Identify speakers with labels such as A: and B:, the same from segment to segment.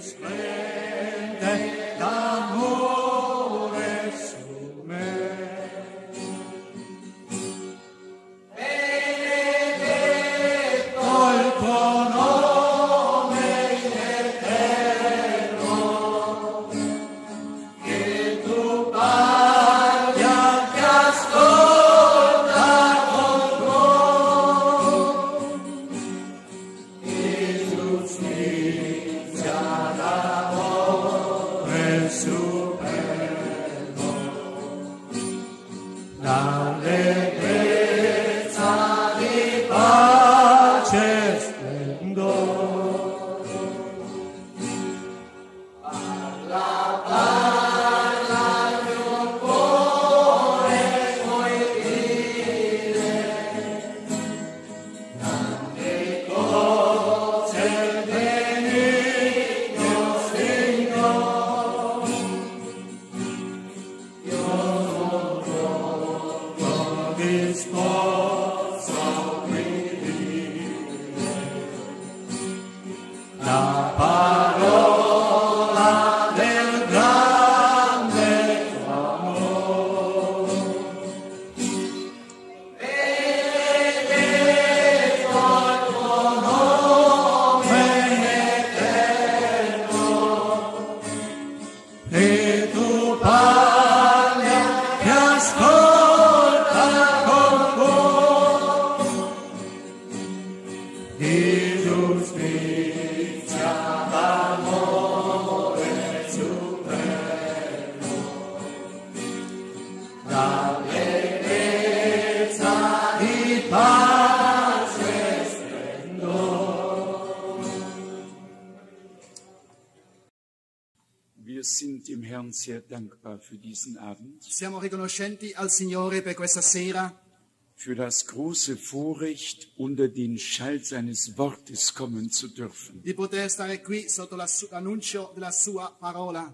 A: Wir sind dem Herrn sehr dankbar für diesen Abend,
B: Siamo riconoscenti al Signore per questa sera,
A: für das große Vorrecht, unter den Schall seines Wortes kommen zu dürfen.
B: di poter stare qui sotto l'annuncio della sua parola.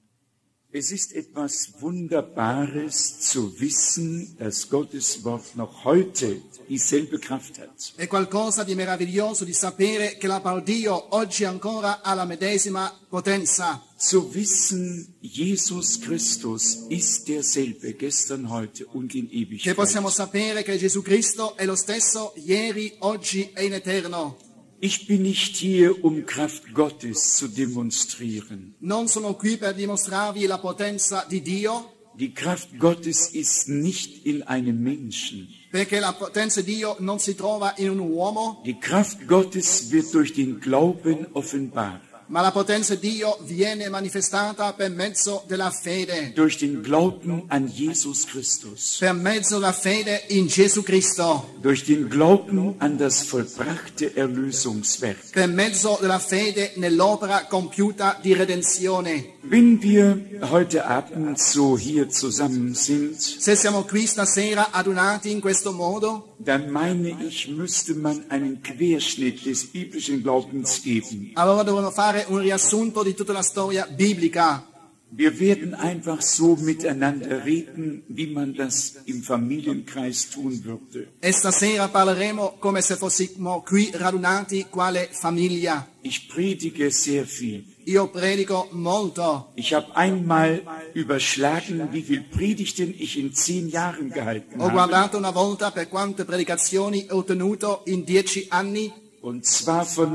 A: Es ist etwas Wunderbares zu wissen, dass Gottes Wort noch heute dieselbe Kraft hat.
B: È qualcosa di meraviglioso di sapere che la parola di Dio oggi ancora ha la medesima potenza.
A: Zu wissen, Jesus Christus ist derselbe, gestern, heute und in
B: Che possiamo
A: Ewigkeit.
B: sapere che Gesù Cristo è lo stesso ieri, oggi e in eterno.
A: Ich bin nicht hier, um Kraft Gottes zu demonstrieren.
B: Non sono qui per dimostrarvi la potenza di Dio,
A: Die Kraft Gottes ist nicht in einem Menschen.
B: perché la potenza di Dio non si trova in un uomo,
A: Die Kraft Gottes wird durch den Glauben offenbar.
B: ma la potenza di Dio viene manifestata per mezzo della fede,
A: Durch den Glauben an Jesus Christus.
B: per mezzo della fede in Gesù Cristo,
A: Durch den Glauben an das vollbrachte Erlösungswerk.
B: per mezzo della fede nell'opera compiuta di redenzione.
A: Wenn wir heute Abend so hier zusammen sind,
B: Se siamo qui stasera adunati in questo modo,
A: dann meine ich, müsste man einen Querschnitt des biblischen Glaubens geben.
B: allora dovremmo fare un riassunto di tutta la storia biblica.
A: Wir werden einfach so miteinander reden, wie man das im Familienkreis tun würde.
B: E stasera parleremo come se fossimo qui radunati quale famiglia.
A: Ich predige sehr viel.
B: Io predico molto.
A: Ich habe einmal überschlagen, wie viele Predigten ich in 10 Jahren gehalten
B: Ho
A: habe.
B: guardato una volta per quante predicazioni ho tenuto in 10 anni,
A: Und zwar von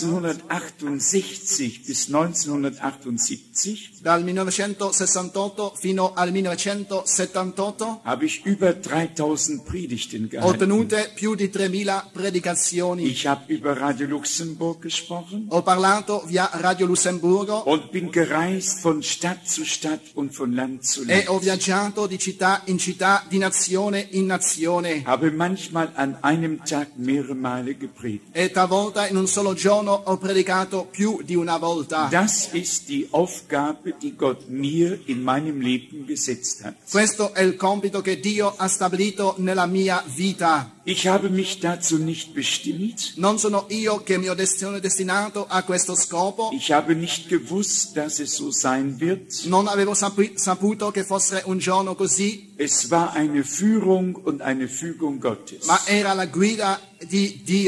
A: 1968 bis 1978
B: dal 1968 fino al 1978.
A: habe ich über 3000 Predigten
B: Ho
A: gehalten.
B: tenute più di 3000 predicazioni.
A: Ich habe über Radio Luxemburg gesprochen
B: Ho parlato via Radio Lussemburgo
A: und bin gereist von Stadt zu Stadt und von Land zu
B: e ho
A: Land.
B: viaggiato di città in città, di nazione in nazione.
A: Habe manchmal an einem Tag mehrere Male gepredigt.
B: E talvolta in un solo giorno ho predicato più di una volta.
A: Das ist die Aufgabe, die Gott mir in meinem Leben gesetzt hat.
B: Questo è il compito che Dio ha stabilito nella mia vita.
A: Ich habe mich dazu nicht bestimmt.
B: Non sono io che mi sono destinato a questo scopo.
A: Ich habe nicht gewusst, dass es so sein wird.
B: Non avevo saputo che fosse un giorno così,
A: Es war eine Führung und eine Fügung Gottes.
B: ma era la guida di Dio.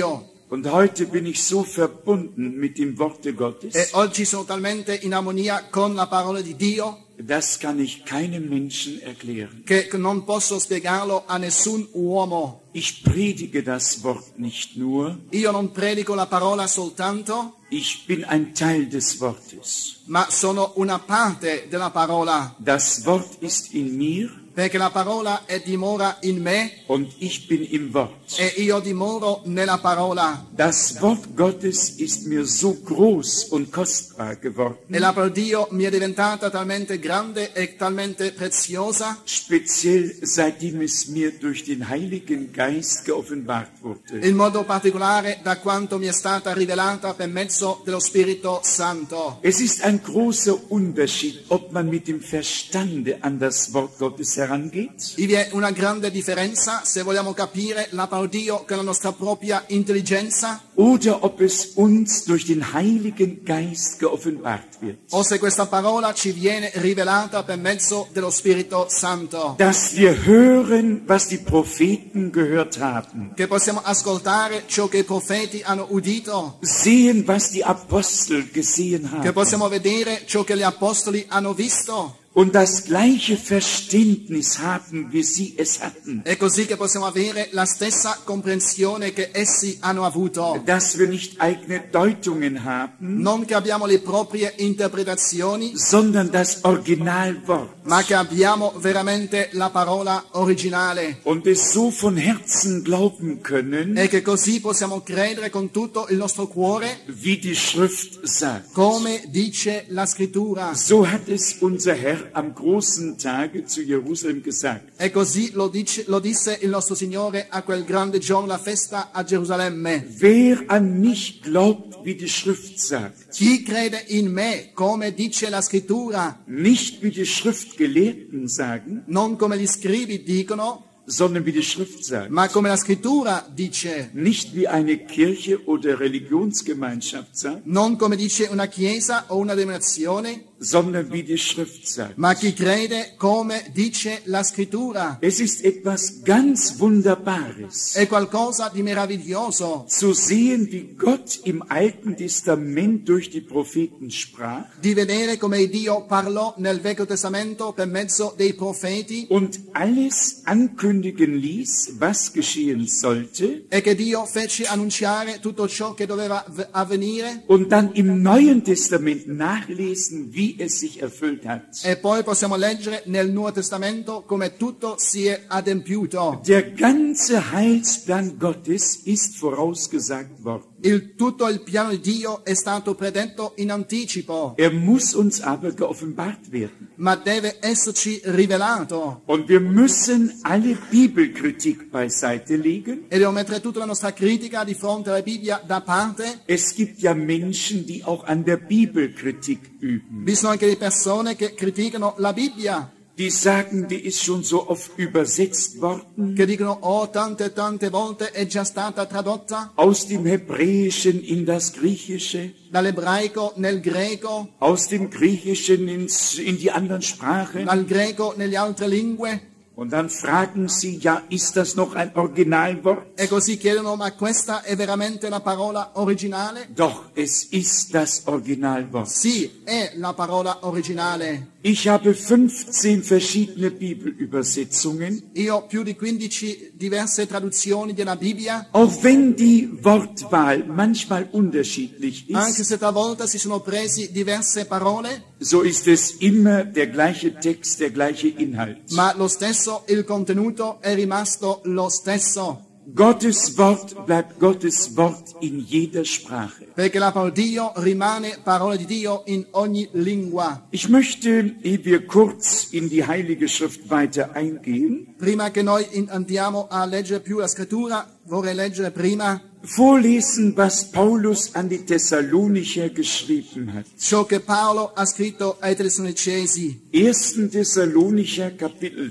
A: Und heute bin ich so verbunden mit dem Worte
B: E
A: Gottes,
B: oggi sono talmente in armonia con la parola di Dio
A: das kann ich keinem Menschen erklären.
B: che non posso spiegarlo a nessun uomo.
A: Ich predige das Wort nicht nur,
B: Io non predico la parola soltanto,
A: ich bin ein Teil des Wortes.
B: ma sono una parte della parola,
A: Das Wort ist in mir
B: perché la parola dimora in me
A: und ich bin im Wort.
B: e io dimoro nella parola.
A: Das Wort Gottes ist mir so groß und kostbar geworden,
B: E la parola di Dio mi è diventata talmente grande e talmente preziosa,
A: speziell seitdem es mir durch den Heiligen Geist geoffenbart wurde.
B: in modo particolare da quanto mi è stata rivelata per mezzo dello Spirito Santo.
A: Es ist ein großer Unterschied, ob man mit dem Verstande an das Wort Gottes herangeht
B: Vi è una grande differenza se vogliamo capire la parola di Dio con la nostra propria intelligenza
A: oder ob es uns durch den Heiligen Geist geoffenbart wird.
B: o se questa parola ci viene rivelata per mezzo dello Spirito Santo.
A: Dass wir hören, was die Propheten gehört haben,
B: Che possiamo ascoltare ciò che i profeti hanno udito,
A: sehen, was die Apostel gesehen
B: che
A: haben
B: possiamo vedere ciò che gli apostoli hanno visto
A: und das gleiche Verständnis haben, wie sie es hatten.
B: e così che possiamo avere la stessa comprensione che essi hanno avuto.
A: Dass wir nicht eigene Deutungen haben,
B: Non che abbiamo le proprie interpretazioni,
A: sondern das Originalwort
B: ma che abbiamo veramente la parola originale
A: und es so von Herzen glauben können,
B: e che così possiamo credere con tutto il nostro cuore
A: wie die Schrift sagt.
B: come dice la scrittura.
A: So hat es unser Herr am großen Tage zu Jerusalem gesagt.
B: E così lo disse il nostro Signore a quel grande giorno, la festa a Gerusalemme.
A: Wer an mich glaubt, wie die Schrift sagt,
B: Chi crede in me, come dice la scrittura,
A: nicht wie die Schriftgelehrten sagen,
B: non come gli scribi dicono,
A: sondern wie die Schrift sagt.
B: ma come la scrittura dice,
A: Nicht wie eine Kirche oder Religionsgemeinschaft sagt,
B: non come dice una chiesa o una denominazione,
A: sondern wie die Schrift sagt.
B: ma chi crede come dice la scrittura.
A: Es ist etwas ganz Wunderbares,
B: È qualcosa di meraviglioso
A: zu sehen, wie Gott im Alten Testament durch die Propheten sprach
B: di vedere come Dio parlò nel Vecchio Testamento per mezzo dei profeti
A: und alles ankündigen ließ, was geschehen sollte,
B: e che Dio fece annunciare tutto ciò che doveva avvenire.
A: und dann im Neuen Testament nachlesen, wie es sich erfüllt hat.
B: E poi possiamo leggere nel Nuovo Testamento come tutto si è adempiuto.
A: Der ganze Heilsplan Gottes ist vorausgesagt worden.
B: Tutto il piano di Dio è stato predetto in anticipo,
A: Er muss uns aber geoffenbart werden.
B: ma deve esserci rivelato.
A: Und wir müssen alle Bibelkritik beiseite legen.
B: E devo mettere tutta la nostra critica di fronte alla Bibbia da parte.
A: Es gibt ja Menschen, die auch an der Bibelkritik üben.
B: Vi sono anche le persone che criticano la Bibbia,
A: Die sagen, die ist schon so oft übersetzt worden,
B: che dicono oh tante volte è già stata tradotta
A: aus dem Hebräischen in das Griechische,
B: dall'ebraico nel greco,
A: aus dem Griechischen in die anderen Sprachen.
B: dal greco nelle altre lingue.
A: Und dann fragen sie, ja, ist das noch ein Originalwort?
B: E così chiedono, ma questa è veramente la parola originale?
A: Doch, es ist das Originalwort.
B: Sì, è la parola originale.
A: Ich habe 15 verschiedene Bibelübersetzungen.
B: Io ho più di 15 diverse traduzioni della Bibbia,
A: Auch wenn die Wortwahl manchmal unterschiedlich
B: anche
A: ist,
B: se talvolta si sono presi diverse parole,
A: so ist es immer der gleiche Text, der gleiche Inhalt.
B: ma lo stesso il contenuto è rimasto lo stesso.
A: Gottes Wort bleibt Gottes Wort in jeder Sprache.
B: Perché la parola di Dio rimane parola di Dio in ogni lingua.
A: Ich möchte, ehe wir kurz in die Heilige Schrift weiter eingehen,
B: Prima che noi andiamo a leggere più la scrittura, vorrei leggere prima
A: vorlesen, was Paulus an die Thessalonicher geschrieben hat.
B: ciò che Paolo ha scritto ai Tessalonicesi.
A: 1. Thessalonicher Kapitel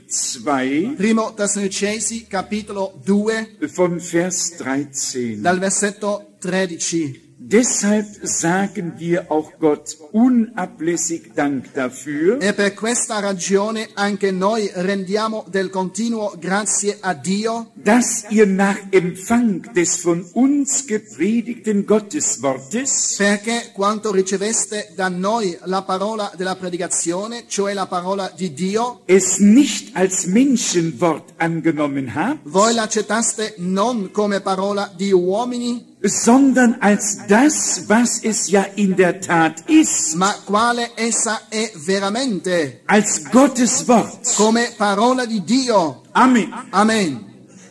A: 2
B: Primo Tessalonicesi, capitolo 2,
A: von Vers 13.
B: dal versetto 13.
A: Deshalb sagen wir auch Gott unablässig Dank dafür,
B: E per questa ragione anche noi rendiamo del continuo grazie a Dio,
A: dass ihr nach Empfang des von uns gepredigten Gotteswortes
B: perché quanto riceveste da noi la parola della predicazione, cioè la parola di Dio,
A: es nicht als Menschenwort angenommen habt,
B: voi l'accettaste non come parola di uomini,
A: sondern als das, was es ja in der Tat ist,
B: ma quale essa è veramente,
A: als Gottes Wort.
B: come parola di Dio.
A: Amen.
B: Amen.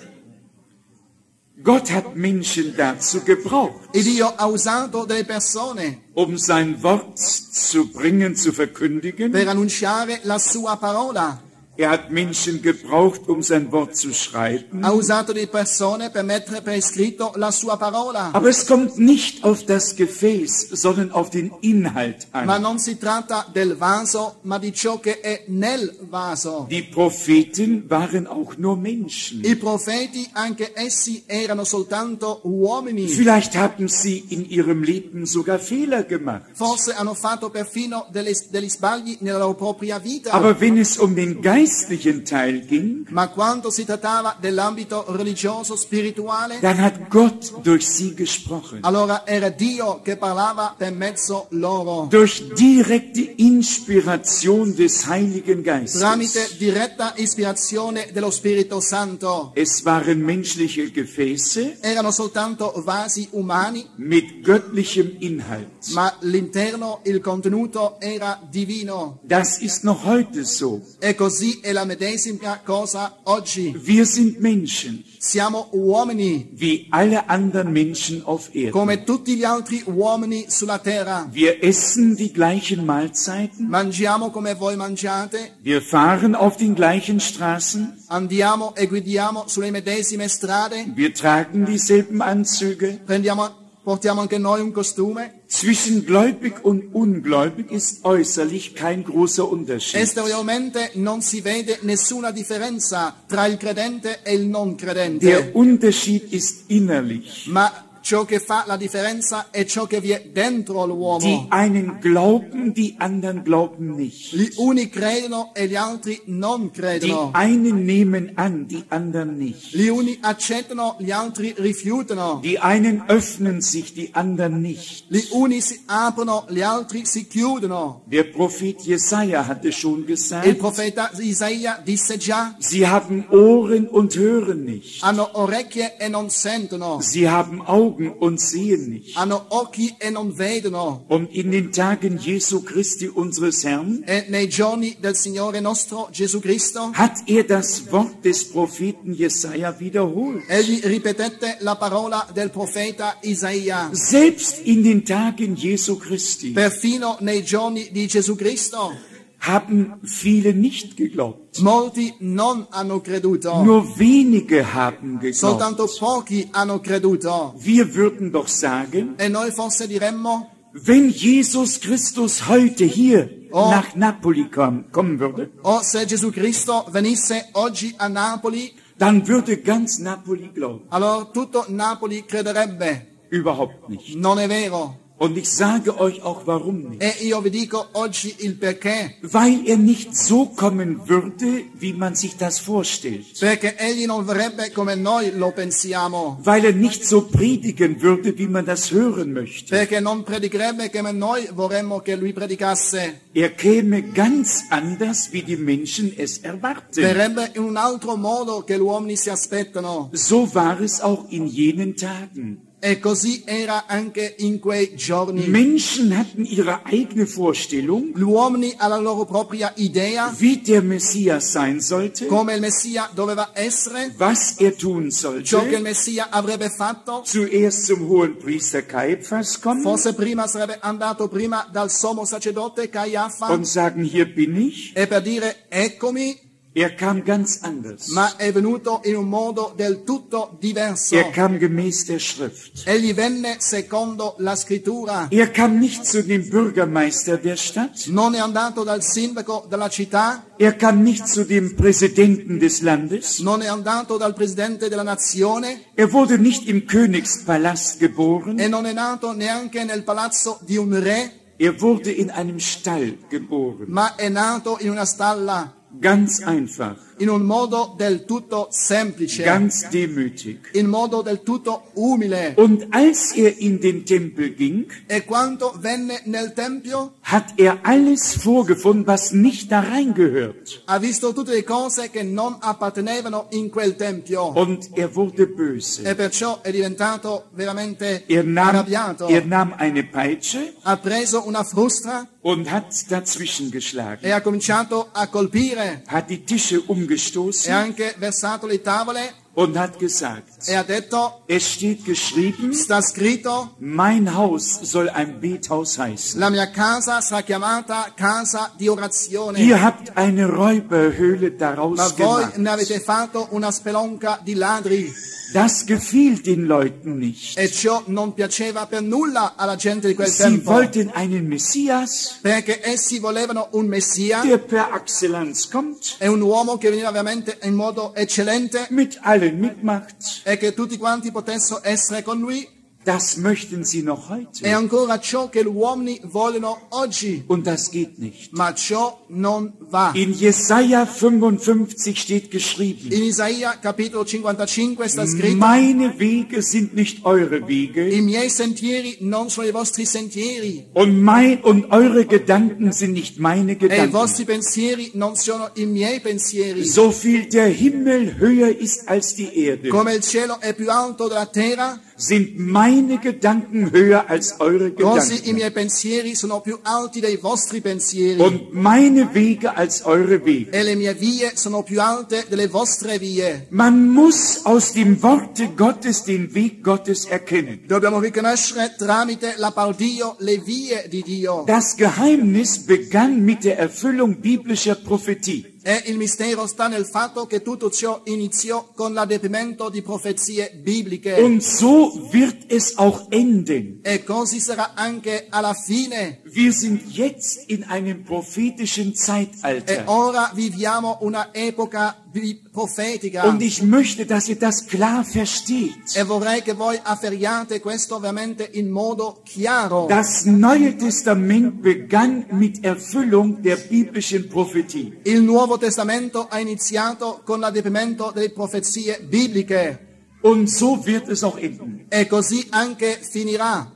A: Gott hat Menschen dazu gebraucht,
B: E Dio ha usato delle persone
A: um sein Wort zu bringen, zu verkündigen.
B: per annunciare la sua parola.
A: Er hat Menschen gebraucht, um sein Wort zu schreiben.
B: Ha usato delle persone per mettere per iscritto la sua parola.
A: Aber es kommt nicht auf das Gefäß, sondern auf den Inhalt
B: Ma
A: an.
B: non si tratta del vaso, ma di ciò che è nel vaso.
A: Die Propheten waren auch nur Menschen.
B: I profeti, anche essi, erano soltanto uomini.
A: Vielleicht haben sie in ihrem Leben sogar Fehler gemacht.
B: Forse hanno fatto perfino degli sbagli nella loro propria vita.
A: Aber wenn es um den geistlichen Teil ging,
B: Ma quando si trattava dell'ambito religioso, spirituale,
A: dann hat Gott durch sie gesprochen.
B: allora era Dio che parlava per mezzo loro.
A: Durch direkte Inspiration des Heiligen Geistes.
B: Tramite diretta ispirazione dello Spirito Santo.
A: Es waren menschliche Gefäße
B: Erano soltanto vasi umani,
A: mit göttlichem Inhalt.
B: ma l'interno, il contenuto era divino.
A: Das ist noch heute so.
B: E così è la medesima cosa oggi.
A: Wir sind Menschen,
B: Siamo uomini,
A: wie alle anderen Menschen auf Erden.
B: come tutti gli altri uomini sulla terra.
A: Wir essen die gleichen Mahlzeiten,
B: Mangiamo come voi mangiate,
A: wir fahren auf den gleichen Straßen,
B: andiamo e guidiamo sulle medesime strade,
A: wir tragen dieselben Anzüge.
B: portiamo anche noi un costume.
A: Zwischen gläubig und ungläubig ist äußerlich kein großer Unterschied.
B: Esteriormente non si vede nessuna differenza tra il credente e il non credente.
A: Der Unterschied ist innerlich.
B: Ma ciò che fa la differenza è ciò che vi è dentro
A: Die
B: l'uomo.
A: einen glauben, die anderen glauben nicht.
B: Gli uni credono e gli altri non
A: Die
B: credono.
A: einen nehmen an, die anderen nicht.
B: Gli uni accettano, gli altri rifiutano.
A: Die einen öffnen sich, die anderen nicht.
B: Gli uni si aprono, gli altri si chiudono.
A: Der Prophet Jesaja hatte schon
B: Il
A: gesagt,
B: profeta Isaia disse già:
A: sie haben Ohren und hören nicht.
B: hanno orecchie e non sentono,
A: Sie haben Augen und sehen nicht.
B: hanno occhi e non vedono.
A: Und in den Tagen Jesu Christi unseres Herrn
B: E nei giorni del Signore nostro Gesù Cristo,
A: hat er das Wort des Propheten Jesaja wiederholt.
B: egli ripetette la parola del profeta Isaia.
A: Selbst in den Tagen Jesu Christi
B: Perfino nei giorni di Gesù Cristo,
A: haben viele nicht geglaubt.
B: molti non hanno creduto.
A: Nur wenige haben geglaubt.
B: Soltanto pochi hanno creduto.
A: Wir würden doch sagen,
B: E noi forse diremmo:
A: wenn Jesus Christus heute hier
B: Oh.
A: nach Napoli kommen würde,
B: oh, se Gesù Cristo venisse oggi a Napoli,
A: dann würde ganz Napoli glauben.
B: allora tutto Napoli crederebbe.
A: Überhaupt nicht.
B: Non è vero.
A: Und ich sage euch auch warum nicht.
B: E io vi dico oggi il perché.
A: Weil er nicht so kommen würde, wie man sich das vorstellt.
B: Perché egli non verrebbe come noi lo pensiamo.
A: Weil er nicht so predigen würde, wie man das hören möchte.
B: Perché non predicherebbe come noi vorremmo che lui predicasse.
A: Er käme ganz anders, wie die Menschen es erwarten.
B: Verrebbe in un altro modo che gli uomini si aspettano.
A: So war es auch in jenen Tagen.
B: E così era anche in quei giorni.
A: Menschen hatten ihre eigene Vorstellung,
B: Gli uomini alla loro propria idea
A: wie der Messias sein sollte,
B: come il Messia doveva essere,
A: was er tun
B: ciò che il
A: sollte.
B: Messia avrebbe fatto.
A: Zuerst zum hohen Priester Kaiphas kommen
B: Forse prima sarebbe andato prima dal sommo sacerdote Caiafa
A: und sagen, hier bin ich.
B: e per dire: eccomi,
A: Er kam ganz anders.
B: ma è venuto in un modo del tutto diverso.
A: Er kam gemäß der Schrift.
B: Egli venne secondo la scrittura.
A: Er kam nicht zu dem Bürgermeister der Stadt.
B: Non è andato dal sindaco della città,
A: Er kam nicht zu dem Präsidenten des Landes.
B: non è andato dal presidente della nazione
A: Er wurde nicht im Königspalast geboren.
B: e non è nato neanche nel palazzo di un re,
A: Er wurde in einem Stall geboren.
B: ma è nato in una stalla,
A: Ganz einfach,
B: in un modo del tutto semplice,
A: ganz demütig.
B: in modo del tutto umile.
A: Und als er in den Tempel ging,
B: E quando venne nel tempio,
A: hat er alles vorgefunden, was nicht da reingehört.
B: ha visto tutte le cose che non appartenevano in quel tempio.
A: Und er wurde böse.
B: E perciò è diventato veramente
A: Er
B: arrabbiato.
A: nahm eine Peitsche
B: Ha preso una frustra
A: und hat dazwischen geschlagen,
B: e ha cominciato a colpire
A: hat die Tische
B: e
A: umgestoßen
B: anche versato le tavole
A: und hat gesagt,
B: e ha detto,
A: es steht geschrieben,
B: sta scritto,
A: mein Haus soll ein Bethaus heißen.
B: la mia casa sarà chiamata casa di orazione,
A: Ihr habt eine Räuberhöhle
B: ma
A: daraus
B: voi
A: gemacht.
B: ne avete fatto una spelonca di ladri.
A: Das gefiel den Leuten nicht.
B: E ciò non piaceva per nulla alla gente di quel
A: Sie
B: tempo,
A: wollten einen Messias,
B: perché essi volevano un messia
A: der per Exzellenz kommt,
B: e un uomo che veniva veramente in modo eccellente
A: mit allen mitmacht.
B: e che tutti quanti potessero essere con lui.
A: Das möchten sie noch
B: È
A: heute.
B: ancora ciò che gli uomini vogliono oggi,
A: Und das geht nicht.
B: ma ciò non va.
A: In Jesaja 55 steht geschrieben,
B: In Isaia capitolo 55 sta scritto:
A: meine Wege sind nicht eure
B: I
A: Wege
B: miei sentieri non sono i vostri sentieri
A: und eure Gedanken sind nicht meine
B: e i
A: Gedanken.
B: vostri pensieri non sono i miei pensieri.
A: So viel der Himmel höher ist als die Erde,
B: Come il cielo è più alto della terra,
A: sind meine Gedanken höher als eure
B: così i
A: Gedanken.
B: miei pensieri sono più alti dei vostri pensieri
A: Und meine Wege als eure Wege.
B: e le mie vie sono più alte delle vostre vie.
A: Man muss aus dem Worte Gottes den Weg Gottes erkennen.
B: Dobbiamo riconoscere tramite la parola di Dio le vie di Dio.
A: Das Geheimnis begann mit der Erfüllung biblischer Prophetie.
B: E il mistero sta nel fatto che tutto ciò iniziò con l'adempimento di profezie bibliche.
A: Und so wird es auch enden.
B: E così sarà anche alla fine.
A: Wir sind jetzt in einem prophetischen
B: E
A: Zeitalter.
B: ora viviamo una epoca profetica.
A: Und ich möchte, dass ihr das klar versteht.
B: E vorrei che voi afferriate questo veramente in modo chiaro.
A: Das Neue Testament begann mit Erfüllung der biblischen Prophetie.
B: Il Nuovo Testamento ha iniziato con l'adempimento delle profezie bibliche.
A: Und so wird es auch enden.
B: E così anche finirà.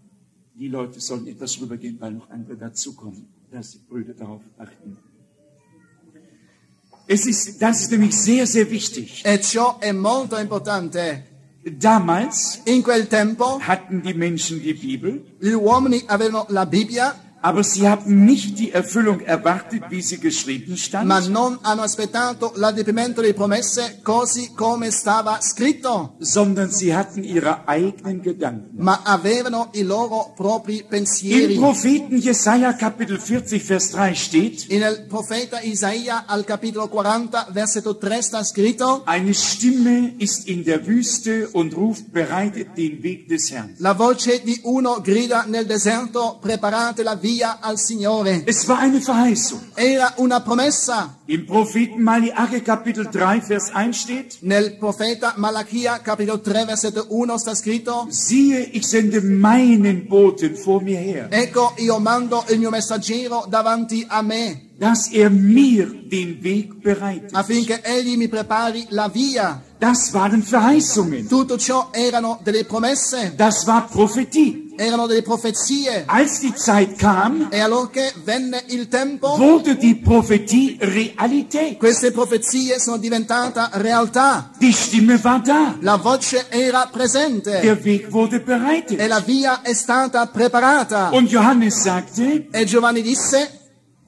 A: Die Leute sollen etwas rübergehen, weil noch andere dazukommen, dass die Brüder darauf achten. Das ist nämlich sehr, sehr wichtig.
B: E ciò è molto importante.
A: Damals
B: In quel tempo
A: hatten die Menschen die Bibel,
B: gli uomini avevano la Bibbia,
A: aber sie haben nicht die Erfüllung erwartet, wie sie geschrieben stand,
B: ma non hanno aspettato l'adempimento delle promesse così come stava scritto,
A: sondern sie hatten ihre eigenen Gedanken.
B: ma avevano i loro propri
A: Im
B: pensieri.
A: Propheten Jesaja Kapitel 40 Vers 3 steht,
B: Nel profeta Isaia al capitolo 40 versetto 3 sta scritto:
A: eine Stimme ist in der Wüste und ruft, bereitet den Weg des Herrn.
B: la voce di uno grida nel deserto, preparate la via al Signore.
A: Es war eine Verheißung.
B: Era una promessa.
A: Im Propheten Malachi Kapitel 3 Vers 1 steht,
B: Nel profeta Malachia capitolo 3 versetto 1 sta scritto:
A: siehe, ich sende meinen Boten vor mir her,
B: ecco, io mando il mio messaggero davanti a me,
A: dass er mir den Weg bereitet.
B: affinché egli mi prepari la via.
A: Das waren Verheißungen.
B: Tutto ciò erano delle promesse,
A: Das war Prophetie.
B: erano delle profezie.
A: Als die Zeit kam,
B: E allora che venne il tempo,
A: wurde die Prophetie Realität.
B: queste profezie sono diventate realtà.
A: Die Stimme war da.
B: La voce era presente
A: Der Weg wurde
B: e
A: bereitet.
B: la via è stata preparata.
A: Und Johannes sagte,
B: E Giovanni disse: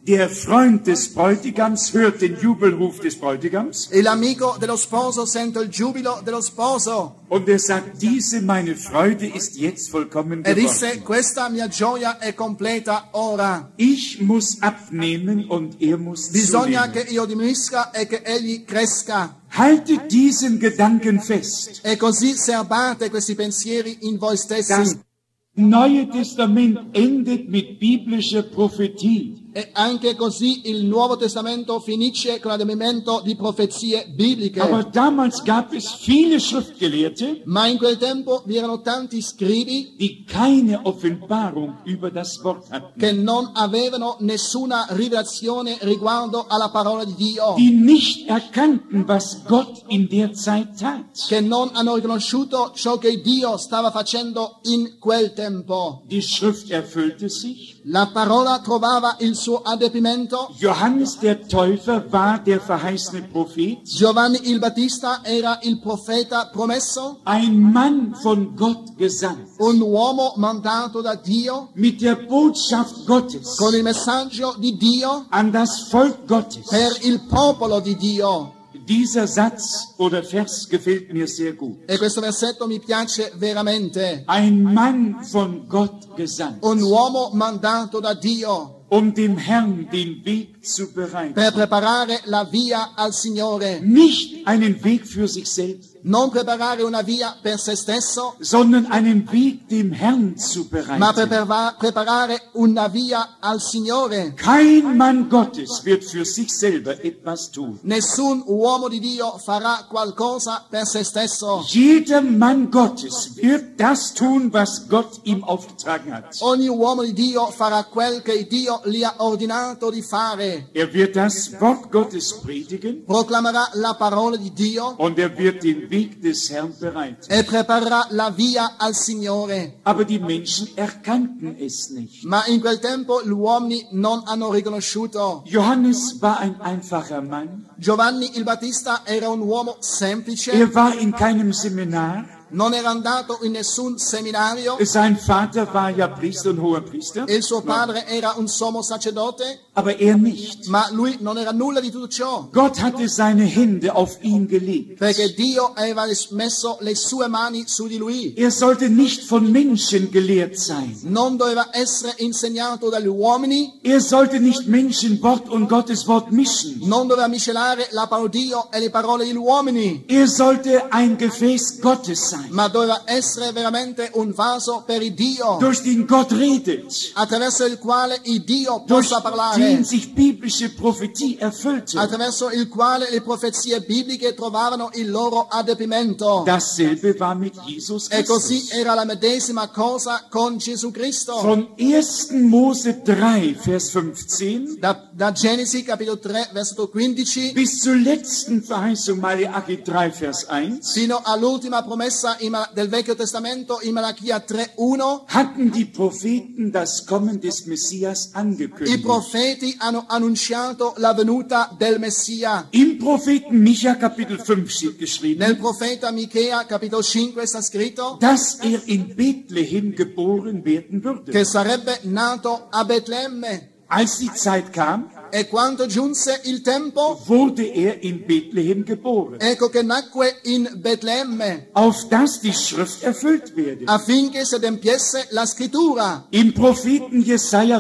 A: Der Freund des Bräutigams hört den Jubelruf des Bräutigams
B: E l'amico dello sposo sente il giubilo dello sposo
A: und er sagt, diese meine Freude ist jetzt vollkommen
B: e disse:
A: geworden.
B: questa mia gioia è completa ora.
A: Ich muss abnehmen und er muss
B: Bisogna che
A: zunehmen.
B: io diminuisca e che egli cresca.
A: Haltet diesen Gedanken fest.
B: E così serbate questi pensieri in voi
A: Das
B: stessi.
A: Neue Testament endet mit biblischer Prophetie.
B: E anche così il Nuovo Testamento finisce con l'adempimento di profezie bibliche.
A: Aber damals gab es viele Schriftgelehrte,
B: Ma in quel tempo vi erano tanti scribi
A: die keine Offenbarung über das Wort hatten,
B: che non avevano nessuna rivelazione riguardo alla parola di Dio,
A: die nicht erkannten, was Gott in der Zeit tat.
B: che non hanno riconosciuto ciò che Dio stava facendo in quel tempo.
A: Die Schrift erfüllte sich.
B: La parola trovava il suo adempimento.
A: Johannes der Täufer war der verheißene Prophet,
B: Giovanni il Battista era il profeta promesso,
A: ein Mann von Gott gesandt,
B: un uomo mandato da Dio
A: mit der Botschaft Gottes
B: con il messaggio di Dio
A: an das Volk Gottes.
B: per il popolo di Dio.
A: Dieser Satz oder Vers gefällt mir sehr gut.
B: E questo versetto mi piace veramente.
A: Ein Mann von Gott gesandt,
B: Un uomo mandato da Dio
A: dem Herrn den Weg zu bereiten.
B: per preparare la via al Signore.
A: Nicht einen Weg für sich selbst,
B: Non preparare una via per se stesso,
A: sondern einen Weg dem Herrn zu
B: ma per
A: bereiten.
B: preparare una via al Signore.
A: Kein Mann Gottes wird für sich selber etwas tun.
B: Nessun uomo di Dio farà qualcosa per se stesso.
A: Jeder Mann Gottes wird das tun, was Gott ihm aufgetragen hat.
B: Ogni uomo di Dio farà quel che Dio gli ha ordinato di fare.
A: Er wird das Wort Gottes predigen
B: Proclamerà la parola di Dio
A: und er wird den Weg des Herrn bereiten.
B: e preparerà la via al Signore.
A: Aber die Menschen erkannten es nicht.
B: Ma in quel tempo gli uomini non hanno riconosciuto.
A: Johannes war ein einfacher Mann.
B: Giovanni il Battista era un uomo semplice,
A: Er war in keinem Seminar.
B: non era andato in nessun seminario,
A: Sein Vater war ja Priester und hoher Priester,
B: il suo padre era un sommo sacerdote,
A: aber er nicht.
B: ma lui non era nulla di tutto ciò,
A: Gott hatte seine Hände auf ihn gelegt.
B: perché Dio aveva messo le sue mani su di lui.
A: Er sollte nicht von Menschen gelehrt sein.
B: Non doveva essere insegnato dagli uomini,
A: Er sollte nicht Menschenwort und Gottes Wort mischen.
B: non doveva miscelare la parola di Dio e le parole degli uomini,
A: Er sollte ein Gefäß Gottes sein,
B: ma doveva essere veramente un vaso per il Dio,
A: durch den Gott redet,
B: attraverso il quale il Dio
A: durch
B: possa parlare,
A: den sich biblische Prophetie erfüllte.
B: attraverso il quale le profezie bibliche trovavano il loro adempimento.
A: Dasselbe war mit Jesus
B: E così
A: Christus.
B: era la medesima cosa con Gesù Cristo.
A: Von 1. Mose 3, Vers 15
B: Da Genesi capitolo 3 versetto 15
A: bis zur letzten Verheißung Malachi 3, Vers 1
B: fino all'ultima promessa del Vecchio Testamento in Malachia 3:1,
A: hatten die Propheten das Kommen des Messias
B: i
A: angekündigt.
B: profeti hanno annunciato la venuta del Messia.
A: Im Propheten Micha Kapitel 5 steht geschrieben,
B: Nel profeta Michea capitolo 5 sta scritto
A: dass er in Bethlehem geboren werden würde.
B: che sarebbe nato a Betlemme.
A: Als die Zeit kam,
B: E quando giunse il tempo,
A: wurde er in Bethlehem geboren,
B: ecco che nacque in Betlemme,
A: auf dass die Schrift erfüllt werde.
B: affinché si adempiesse la scrittura.
A: Im Propheten Jesaja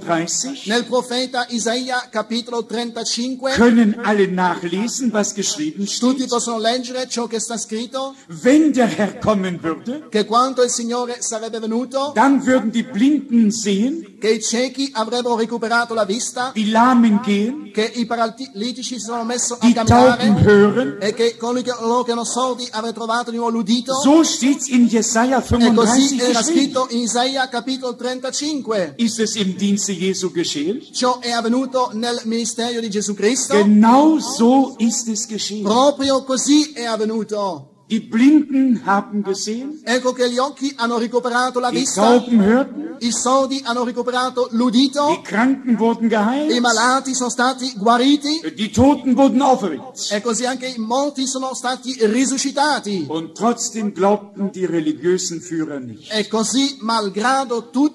A: 35
B: Nel profeta Isaia capitolo 35
A: können alle nachlesen, was geschrieben
B: tutti
A: steht.
B: possono leggere ciò che sta scritto,
A: Wenn der Herr kommen würde,
B: che quando il Signore sarebbe venuto,
A: dann würden die Blinden sehen,
B: che i ciechi avrebbero recuperato la vista,
A: die Lahmen gehen,
B: che i paralitici si sono messi a
A: die Tauben
B: camminare
A: hören.
B: e che coloro che erano sordi avrebbero trovato di nuovo l'udito.
A: So steht's in Jesaja
B: E così
A: 35
B: era
A: geschrieben.
B: scritto in Isaia capitolo 35.
A: Ist es im Dienste Jesu geschehen?
B: Ciò è avvenuto nel ministero di Gesù Cristo.
A: Genau so ist es geschehen.
B: Proprio così è avvenuto.
A: Die Blinden haben gesehen,
B: Ecco che gli occhi hanno recuperato la
A: die
B: vista,
A: Tauben hörten,
B: i sordi hanno recuperato
A: die
B: l'udito,
A: Kranken wurden
B: i
A: geheilt,
B: malati sono stati guariti
A: die Toten wurden auferweckt.
B: e così anche i morti sono stati risuscitati.
A: Und trotzdem glaubten die religiösen Führer nicht.
B: E così, malgrado tutto,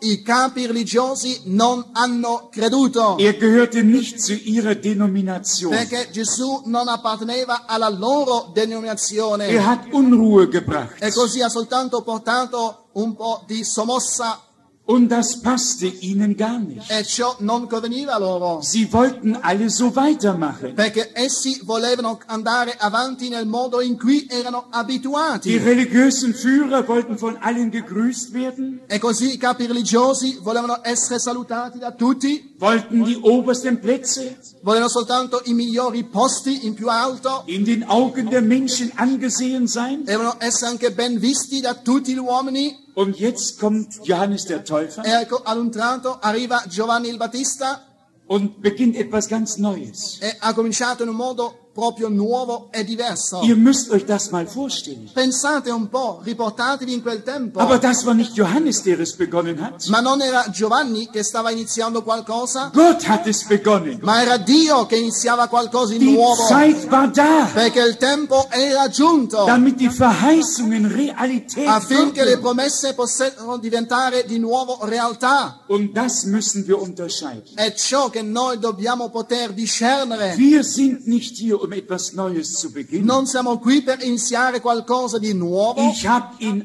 B: I capi religiosi non hanno creduto,
A: gehörte nicht zu ihrer Denomination.
B: perché Gesù non apparteneva alla loro denominazione
A: Hat Unruhe gebracht.
B: e così ha soltanto portato un po' di sommossa
A: Und das passte ihnen gar nicht.
B: e ciò non conveniva loro,
A: Sie wollten alle so weitermachen.
B: perché essi volevano andare avanti nel modo in cui erano
A: Die
B: abituati.
A: religiösen Führer wollten von allen gegrüßt werden,
B: E così i capi religiosi volevano essere salutati da tutti,
A: wollten die obersten Plätze,
B: volevano soltanto i migliori posti in più alto,
A: in den Augen der Menschen angesehen sein.
B: e volevano essere anche ben visti da tutti gli uomini.
A: Und jetzt kommt Johannes der Täufer
B: E ecco, ad un tratto arriva Giovanni il Battista
A: und beginnt etwas ganz Neues.
B: e ha cominciato in un modo proprio nuovo e diverso.
A: Ihr müsst euch das mal vorstellen.
B: Pensate un po', riportatevi in quel tempo.
A: Aber das war nicht Johannes, der es begonnen hat.
B: Ma non era Giovanni che stava iniziando qualcosa,
A: Gott hat es begonnen.
B: ma era Dio che iniziava qualcosa di
A: Die
B: nuovo,
A: Zeit war da,
B: perché il tempo era giunto
A: damit die Verheißungen Realität
B: affinché le
A: wurden.
B: promesse possano diventare di nuovo realtà.
A: Und das müssen wir unterscheiden.
B: È ciò che noi dobbiamo poter discernere.
A: Wir sind nicht hier, um etwas Neues zu beginnen.
B: Non siamo qui per iniziare qualcosa di nuovo.
A: Ich habe in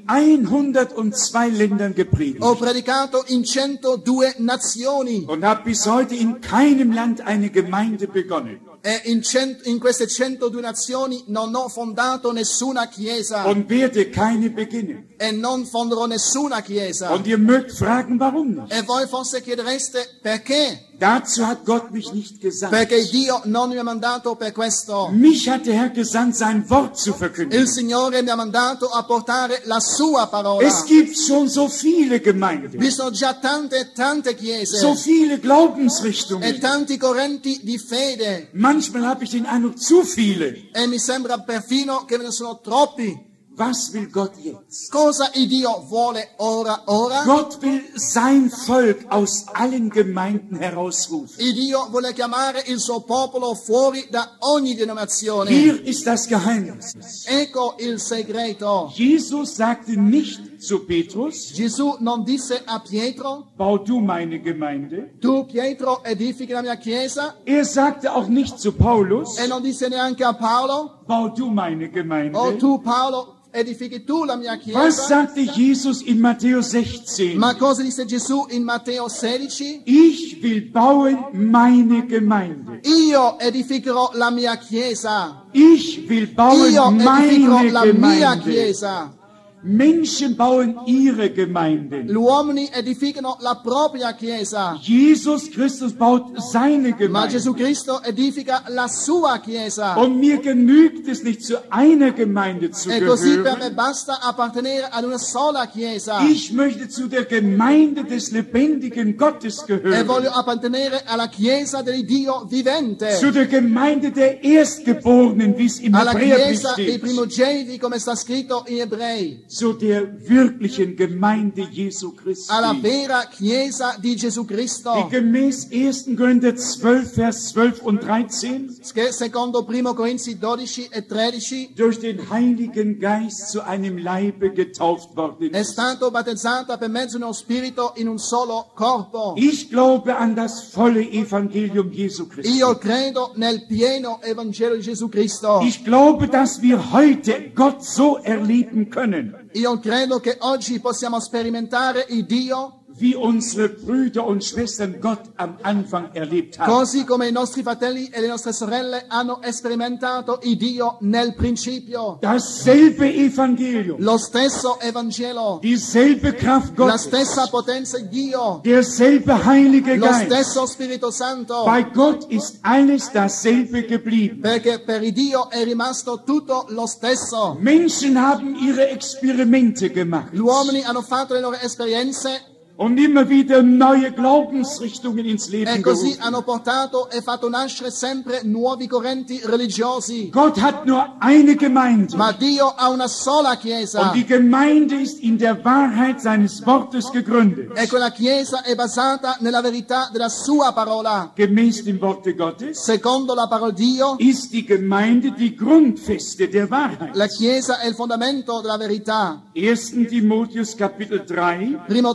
A: 102 Ländern gepredigt
B: Ho predicato in 102 nazioni
A: und habe bis heute in keinem Land eine Gemeinde begonnen.
B: e in queste 102 nazioni non ho fondato nessuna chiesa
A: Und werde keine beginnen.
B: e non fonderò nessuna chiesa.
A: Und ihr mögt fragen, warum nicht?
B: E voi forse chiedereste perché?
A: Dazu hat Gott mich nicht gesandt.
B: Perché Dio non mi ha mandato per questo.
A: Mich hat der Herr gesandt, sein Wort zu verkündigen.
B: Il Signore mi ha mandato a portare la sua parola.
A: Es gibt schon so viele Gemeinden,
B: Vi sono già tante
A: so
B: chiese
A: viele
B: e
A: Glaubensrichtungen.
B: tanti correnti di fede.
A: Manchmal habe ich den Eindruck, zu viele.
B: E mi sembra perfino che ve ne sono troppi.
A: Was will Gott jetzt?
B: Cosa il Dio vuole ora?
A: Gott will sein Volk aus allen Gemeinden herausrufen.
B: Il Dio vuole chiamare il suo popolo fuori da ogni denominazione.
A: Hier ist das Geheimnis.
B: Ecco il segreto.
A: Jesus sagte nicht zu Petrus,
B: Gesù non disse a Pietro:
A: bau du meine Gemeinde.
B: tu Pietro edifichi la mia chiesa,
A: Sagte auch nicht zu Paulus,
B: e non disse neanche a Paolo:
A: bau du meine Gemeinde.
B: oh tu Paolo edifichi tu la mia
A: Was
B: chiesa.
A: sagte Jesus in Matthäus 16?
B: Ma cosa disse Gesù in Matteo 16?
A: Ich will bauen meine Gemeinde.
B: Io edificherò la mia chiesa.
A: Ich will bauen
B: Io edificherò
A: meine
B: la mia
A: Gemeinde.
B: chiesa.
A: Menschen bauen ihre Gemeinden.
B: Gli uomini edificano la propria chiesa,
A: Jesus Christus baut seine
B: ma
A: Gemeinde.
B: Gesù Cristo edifica la sua chiesa.
A: Und mir genügt es nicht, zu einer Gemeinde zu
B: E così per me
A: gehören.
B: basta appartenere ad una sola chiesa.
A: Ich möchte zu der Gemeinde des lebendigen Gottes
B: E
A: gehören.
B: voglio appartenere alla chiesa del Dio vivente,
A: Zu der Gemeinde der Erstgeborenen, wie es im
B: alla
A: Hebräerbrief
B: chiesa dei
A: steht.
B: primogeniti, come sta scritto in Ebrei,
A: Zu der wirklichen Gemeinde Jesu Christi.
B: alla vera chiesa di Gesù
A: Die
B: Cristo,
A: gemäß 1. Korinther 12, Vers 12 und 13
B: che secondo 1 Corinzi 12 e 13
A: durch den Heiligen Geist zu einem Leibe getauft worden
B: è
A: ist.
B: stato battezzata per mezzo dello Spirito in un solo corpo.
A: Ich glaube an das volle Evangelium Jesu Christi.
B: Io credo nel pieno Evangelo di Gesù Cristo.
A: Ich glaube, dass wir heute Gott so erleben können,
B: Io credo che oggi possiamo sperimentare il Dio
A: wie unsere Brüder und Schwestern Gott am Anfang erlebt haben.
B: così come i nostri fratelli e le nostre sorelle hanno sperimentato il Dio nel principio.
A: Dasselbe Evangelium,
B: Lo stesso Evangelo,
A: dieselbe Kraft
B: la
A: Gottes,
B: stessa potenza di Dio,
A: derselbe Heilige
B: lo
A: Geist.
B: stesso Spirito Santo,
A: Bei Gott ist alles dasselbe geblieben.
B: perché per il Dio è rimasto tutto lo stesso.
A: Menschen haben ihre Experimente gemacht
B: Gli uomini hanno fatto le loro esperienze
A: und immer wieder neue Glaubensrichtungen ins
B: e
A: Leben
B: così
A: gerufen.
B: hanno portato e fatto nascere sempre nuovi correnti religiosi.
A: Gott hat nur eine Gemeinde
B: Ma Dio ha una sola
A: und
B: chiesa
A: die Gemeinde ist in der Wahrheit seines Wortes gegründet.
B: e quella chiesa è basata nella verità della sua parola.
A: Gemäß dem Worte Gottes
B: Secondo la parola di Dio,
A: ist die Gemeinde die Grundfeste der Wahrheit.
B: la chiesa è il fondamento della verità.
A: 1. Timotheus Kapitel 3,
B: Primo Timoteo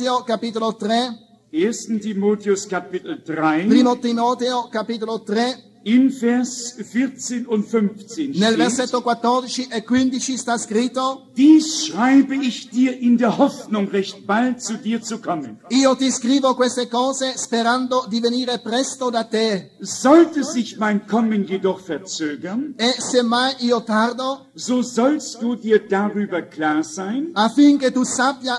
B: Timoteo capitolo 3,
A: 1. Timotheus Kapitel 3,
B: Primo Timoteo capitolo 3,
A: in Vers 14 und 15
B: nel
A: steht:
B: versetto 14 e 15 sta scritto:
A: Dies schreibe ich dir in der Hoffnung, recht bald zu dir zu kommen.
B: io ti scrivo queste cose sperando di venire presto da te.
A: Sollte sich mein Kommen jedoch verzögern,
B: E se mai io tardo,
A: so sollst du dir darüber klar sein,
B: affinché tu sappia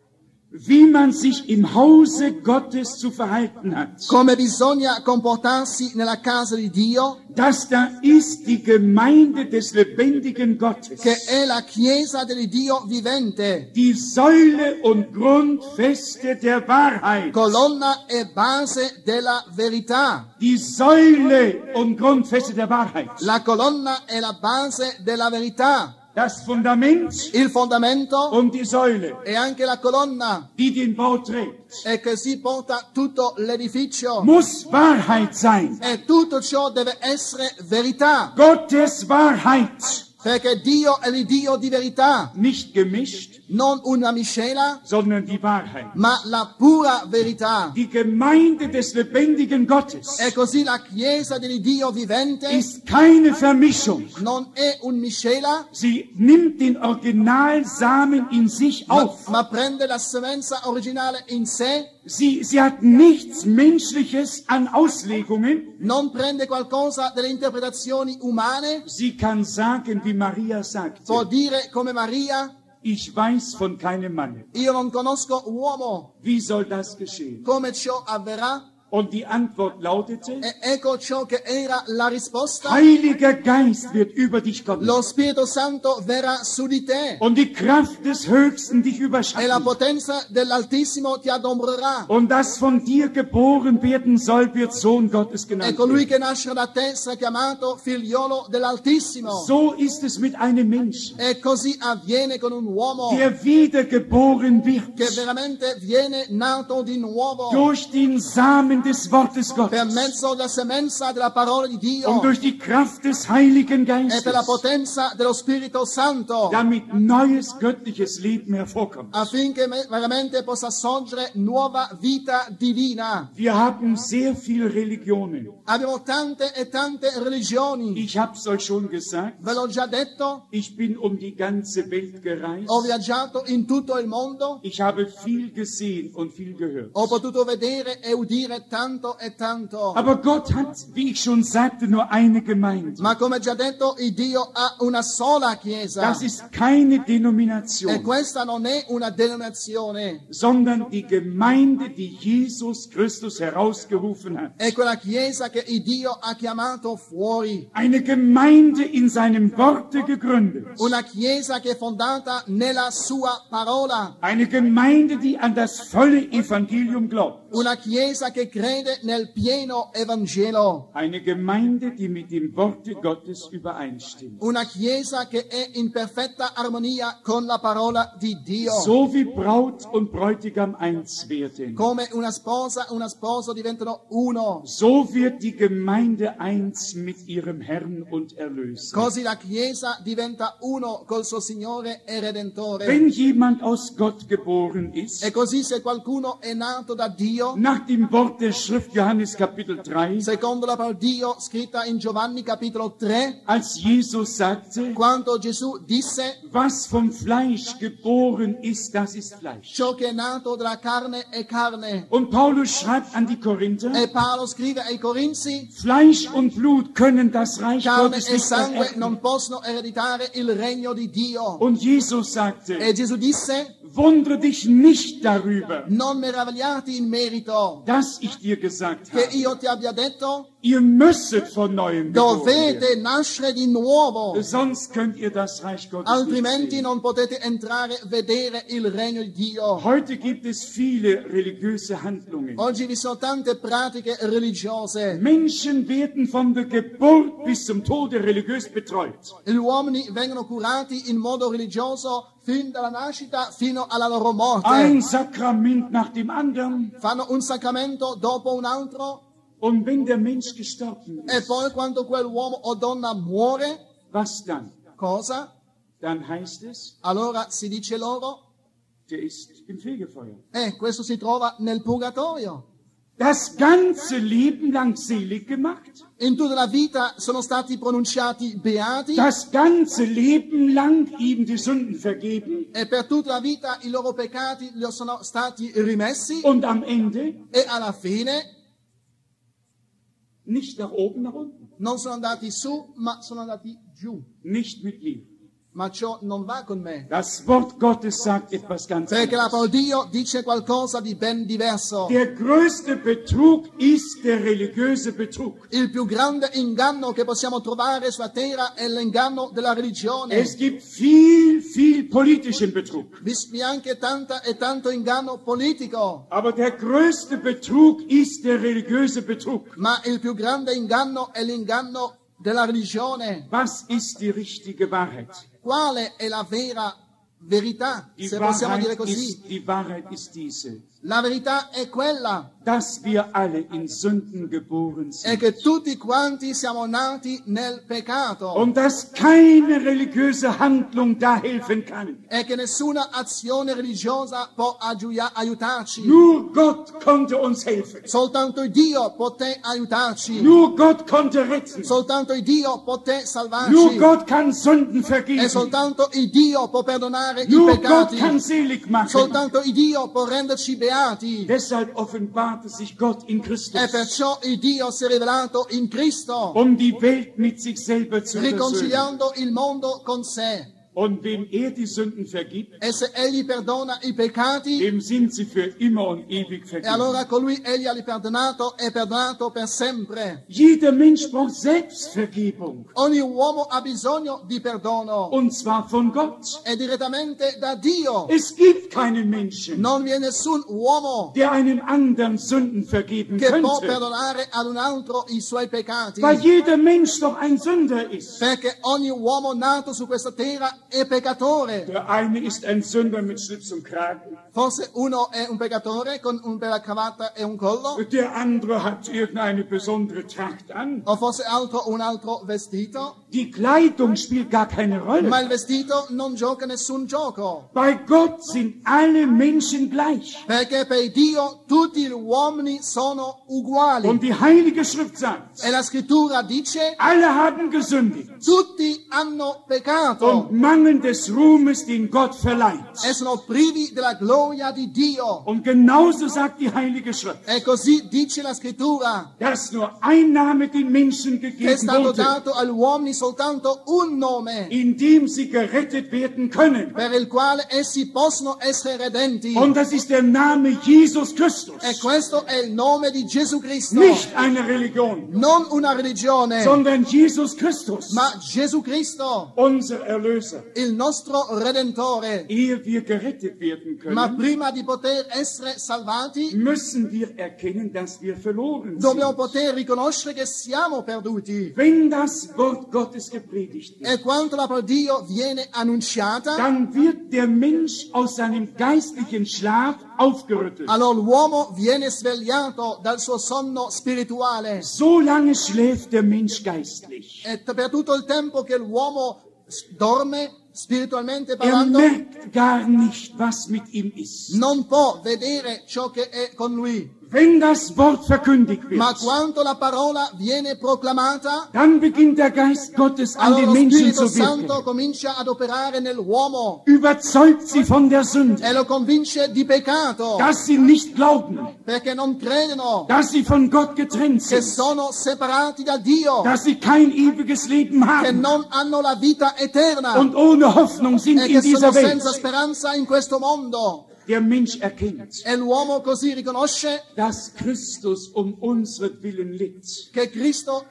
A: wie man sich im Hause Gottes zu verhalten hat.
B: come bisogna comportarsi nella casa di Dio,
A: Das da ist die Gemeinde des lebendigen Gottes,
B: che è la chiesa del Dio vivente,
A: die Säule und Grundfeste der Wahrheit.
B: colonna e base della verità.
A: Die Säule und Grundfeste der Wahrheit.
B: La colonna è la base della verità.
A: Das Fundament
B: Il fondamento
A: und die Säule,
B: e anche la colonna,
A: die den Bau trägt,
B: e che si porta tutto l'edificio.
A: muss Wahrheit sein.
B: E tutto ciò deve essere verità,
A: Gottes Wahrheit.
B: perché Dio è il Dio di verità,
A: Nicht gemischt,
B: non una miscela,
A: sondern die Wahrheit.
B: ma la pura verità.
A: Die Gemeinde des lebendigen Gottes
B: E così la chiesa del Dio vivente
A: ist keine Vermischung.
B: non è un miscela,
A: Sie nimmt den Originalsamen in sich auf.
B: ma prende la semenza originale in sé,
A: Sie hat nichts Menschliches an Auslegungen.
B: non prende qualcosa delle interpretazioni umane,
A: Sie kann sagen, wie Maria
B: può
A: sagte,
B: dire come Maria:
A: ich weiß von keinem Mann.
B: io non conosco uomo,
A: Wie soll das geschehen?
B: come ciò avverrà?
A: Und die Antwort lautete,
B: E ecco ciò che era la risposta:
A: Heiliger Geist wird über dich kommen.
B: lo Spirito Santo verrà su di te
A: Und die Kraft des Höchsten dich
B: e la
A: überschatten.
B: potenza dell'Altissimo ti adombrerà.
A: Und das von dir geboren werden soll, wird Sohn Gottes
B: E
A: genannt
B: colui
A: werden.
B: che nascerà da te sarà chiamato figliolo dell'Altissimo.
A: So ist es mit einem Menschen,
B: E così avviene con un uomo
A: der wiedergeboren
B: che
A: wird
B: veramente viene nato di nuovo
A: durch den Samen des Wortes
B: per
A: Gottes
B: mezzo della semenza della parola di Dio
A: und durch die Kraft des Heiligen
B: e per la
A: Geistes,
B: potenza dello Spirito Santo,
A: damit neues göttliches Leben hervorkommt.
B: affinché veramente possa sorgere nuova vita divina.
A: Wir haben sehr viele Religionen.
B: Abbiamo tante e tante religioni.
A: Ich habe es euch schon gesagt,
B: Ve l'ho già detto,
A: ich bin um die ganze Welt gereist.
B: ho viaggiato in tutto il mondo,
A: Ich habe viel gesehen und viel gehört.
B: ho potuto vedere e udire tanto e tanto.
A: Aber Gott hat, wie ich schon sagte, nur eine Gemeinde.
B: Ma come già detto, il Dio ha una sola chiesa.
A: Das ist keine
B: E
A: Denomination,
B: questa non è una denominazione,
A: sondern die Gemeinde, die Jesus Christus herausgerufen hat.
B: è quella chiesa che il Dio ha chiamato fuori.
A: Eine Gemeinde in seinem Worte gegründet.
B: Una chiesa che è fondata nella sua parola.
A: Eine Gemeinde, die an das volle Evangelium glaubt.
B: Una chiesa che crede nel pieno Evangelo.
A: Eine Gemeinde, die mit dem Worte Gottes übereinstimmt.
B: Una chiesa che è in perfetta armonia con la parola di Dio.
A: So wie Braut und Bräutigam eins werden.
B: Come una sposa e uno sposo diventano uno.
A: So wird die Gemeinde eins mit ihrem Herrn und Erlöser.
B: Così la chiesa diventa uno col suo Signore e Redentore.
A: Wenn jemand aus Gott geboren ist,
B: E così se qualcuno è nato da Dio,
A: nach dem Wort der Schrift Johannes Kapitel 3,
B: secondo la parola di Dio scritta in Giovanni capitolo 3,
A: als Jesus sagte,
B: quando Gesù disse:
A: was vom Fleisch geboren ist, das ist Fleisch.
B: ciò che è nato dalla carne è carne.
A: Und Paulus schreibt an die Korinther,
B: E Paolo scrive ai Corinzi:
A: Fleisch und Blut können das Reich
B: carne
A: Gottes
B: e
A: nicht
B: sangue
A: ererben.
B: non possono ereditare il regno di Dio.
A: Und Jesus sagte,
B: E Gesù disse:
A: wundere dich nicht darüber,
B: non meravigliati in merito
A: dass ich dir gesagt
B: che
A: habe,
B: io ti abbia detto:
A: ihr müsstet von neuem geboren werden.
B: dovete nascere di nuovo,
A: Sonst könnt ihr das Reich Gottes nicht
B: altrimenti
A: sehen.
B: non potete entrare e vedere il regno di Dio.
A: Heute gibt es viele religiöse Handlungen.
B: Oggi vi sono tante pratiche religiose.
A: Menschen werden von der Geburt bis zum Tode religiös betreut.
B: Gli uomini vengono curati in modo religioso fin dalla nascita fino alla loro morte.
A: Ein Sakrament nach dem anderen.
B: Fanno un sacramento dopo un altro
A: Und wenn der Mensch gestorben
B: e
A: ist,
B: poi quando quell'uomo o donna muore,
A: was dann?
B: cosa?
A: Dann heißt es,
B: Allora si dice loro:
A: der ist im Fegefeuer.
B: Questo si trova nel purgatorio.
A: Das ganze Leben lang selig gemacht.
B: In tutta la vita sono stati pronunciati beati
A: Das ganze Leben lang ihm die Sünden vergeben.
B: e per tutta la vita i loro peccati gli sono stati rimessi
A: Und am Ende
B: e alla fine
A: nicht nach oben, nach unten.
B: non sono andati su, ma sono andati giù.
A: Nicht mit mir.
B: Ma ciò non va con me.
A: Das Wort Gottes sagt etwas ganz
B: Perché la
A: anderes.
B: parola di Dio dice qualcosa di ben diverso.
A: Der größte Betrug ist der religiöse Betrug.
B: Il più grande inganno che possiamo trovare sulla terra è l'inganno della religione.
A: Es gibt viel politischen Betrug.
B: Vi è anche tanta e tanto inganno politico.
A: Aber der größte Betrug ist der religiöse Betrug.
B: Ma il più grande inganno è l'inganno della religione.
A: Was ist die richtige Wahrheit?
B: Quale è la vera verità, se possiamo dire così?
A: Die Wahrheit ist diese,
B: La verità è quella,
A: dass wir alle in Sünden geboren
B: è
A: sind.
B: che tutti quanti siamo nati nel peccato
A: Und dass keine religiöse Handlung da helfen kann.
B: e che nessuna azione religiosa può aiutarci.
A: Nur Gott konnte uns helfen.
B: Soltanto Dio poté aiutarci.
A: Nur Gott konnte retten.
B: Soltanto Dio poté
A: Nur
B: salvarci.
A: Gott kann Sünden
B: E
A: vergeben.
B: soltanto Dio può perdonare i
A: Nur Gott
B: peccati.
A: kann selig machen.
B: Soltanto Dio può renderci beati.
A: Deshalb offenbarte sich Gott in Christus,
B: E perciò il Dio si è rivelato in Cristo,
A: um die Welt mit sich selber zu versöhnen.
B: riconciliando il mondo con sé.
A: Und wem die Sünden vergibt,
B: E se Egli perdona i peccati,
A: dem sind sie für immer und ewig
B: e
A: vergeben.
B: allora colui Egli ha li perdonato e perdonato per sempre.
A: Jeder Mensch braucht Selbstvergebung.
B: Ogni uomo ha bisogno di perdono,
A: Und zwar von Gott.
B: e direttamente da Dio.
A: Es gibt keinen Menschen,
B: Non vi è nessun uomo
A: der einem anderen Sünden vergeben
B: che può
A: könnte.
B: perdonare ad un altro i suoi peccati,
A: Weil jeder Mensch doch ein Sünder ist.
B: perché ogni uomo nato su questa terra è peccatore.
A: Der eine ist ein Sünder mit Schlips und Kragen.
B: Forse uno è un peccatore con una bella cravatta e un collo,
A: Der andere hat irgendeine besondere Tracht an.
B: o forse un altro vestito,
A: Die Kleidung spielt gar keine
B: ma
A: Rolle.
B: il vestito non gioca nessun gioco,
A: Bei Gott sind alle Menschen gleich.
B: perché per Dio tutti gli uomini sono uguali.
A: Und die Heilige Schrift sagt,
B: E la scrittura dice:
A: alle haben gesündigt
B: tutti hanno peccato
A: und mangeln des Ruhmes, den Gott verleiht.
B: e sono privi della gloria di Dio.
A: Und genauso sagt die Heilige Schrift,
B: E così dice la scrittura,
A: dass nur ein Name den Menschen
B: che è
A: gegeben
B: stato
A: wurde,
B: dato agli uomini soltanto un nome,
A: in dem sie gerettet werden können.
B: per il quale essi possono essere redenti.
A: Und das ist der Name Jesus Christus.
B: E questo è il nome di Gesù Cristo.
A: Nicht eine Religion,
B: Non una religione,
A: sondern Jesus Christus,
B: ma Gesù Cristo,
A: unser Erlöser.
B: il nostro Redentore.
A: Ehe wir gerettet werden
B: Ma
A: können,
B: prima di poter essere salvati,
A: müssen wir erkennen, dass wir verloren
B: dobbiamo
A: sind.
B: poter riconoscere che siamo perduti.
A: Wenn das Wort Gottes gepredigt wird,
B: E quando la parola di Dio viene annunciata,
A: dann wird der Mensch aus seinem geistlichen Schlaf aufgerüttelt.
B: allora l'uomo viene svegliato dal suo sonno spirituale.
A: So lange schläft der Mensch geistlich.
B: E per tutto il tempo che l'uomo dorme, spiritualmente
A: Er
B: parlando,
A: merkt gar nicht, was mit ihm ist.
B: non può vedere ciò che è con lui.
A: Wenn das Wort verkündigt
B: Ma
A: wird,
B: quando la parola viene proclamata,
A: dann beginnt der Geist Gottes an
B: allora
A: den
B: lo
A: Menschen
B: Spirito
A: zu
B: Santo
A: wirken.
B: comincia ad operare nell'uomo
A: Überzeugt sie von der Sünde,
B: e lo convince di peccato,
A: dass sie nicht glauben,
B: perché non credono
A: dass sie von Gott getrennt
B: che
A: sind,
B: sono separati da Dio,
A: dass sie kein ewiges Leben
B: che
A: haben
B: non hanno la vita eterna
A: und ohne Hoffnung sind
B: e
A: in
B: che sono
A: dieser Welt.
B: senza speranza in questo mondo.
A: Der Mensch erkennt,
B: E l'uomo così riconosce
A: dass Christus unsretwillen litt,
B: che Cristo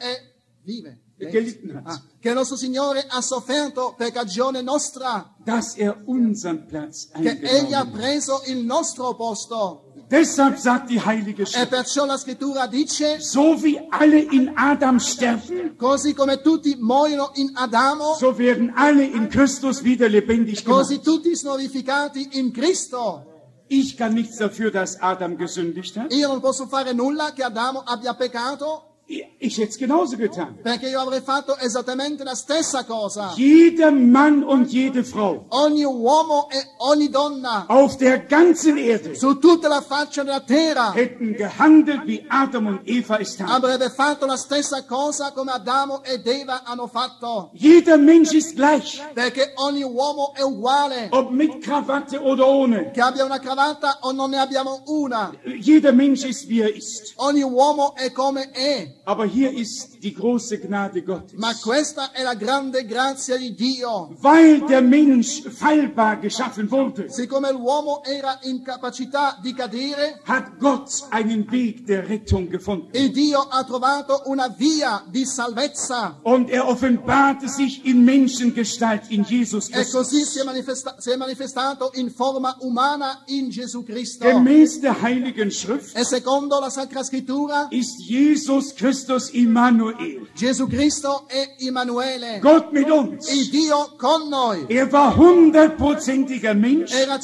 A: gelitten hat,
B: che il nostro Signore ha sofferto per cagione nostra,
A: dass unseren Platz
B: che Egli ha
A: eingenommen hat.
B: preso il nostro posto.
A: Deshalb sagt die Heilige
B: E
A: Schrift,
B: perciò la scrittura dice:
A: so wie alle in Adam sterben,
B: così come tutti muoiono in Adamo,
A: so werden alle in Christus wieder lebendig
B: così
A: gemacht.
B: tutti sono vivificati in Cristo.
A: Ich kann nichts dafür, dass Adam gesündigt hat.
B: Io non posso fare nulla che Adamo abbia peccato,
A: Ich hätte es genauso getan.
B: perché io avrei fatto esattamente la stessa cosa.
A: Jeder Mann und jede Frau
B: Ogni uomo e ogni donna
A: auf der ganzen Erde
B: su tutta la faccia della terra
A: hätten gehandelt, wie Adam und Eva es taten.
B: avrebbe fatto la stessa cosa come Adamo ed Eva hanno fatto,
A: Jeder Mensch ist gleich,
B: perché ogni uomo è uguale,
A: ob mit Krawatte oder ohne.
B: che abbia una cravatta o non ne abbiamo una.
A: Jeder Mensch ist, wie er ist.
B: Ogni uomo è come è.
A: Aber hier ist die große Gnade Gottes.
B: Ma questa è la grande grazia di Dio.
A: Weil der Mensch fehlbar geschaffen wurde,
B: Siccome l'uomo era in capacità di cadere,
A: hat Gott einen Weg der Rettung gefunden.
B: il Dio ha trovato una via di salvezza.
A: Und er offenbarte sich in Menschengestalt in Jesus
B: E così
A: Christus.
B: si è manifestato in forma umana in Gesù Cristo.
A: Gemäß der Heiligen Schrift
B: E secondo la Sacra Scrittura,
A: ist Jesus Christus Immanuel,
B: Gesù Cristo è Immanuele,
A: Gott mit uns.
B: il Dio con noi.
A: Er war 100%iger Mensch
B: Era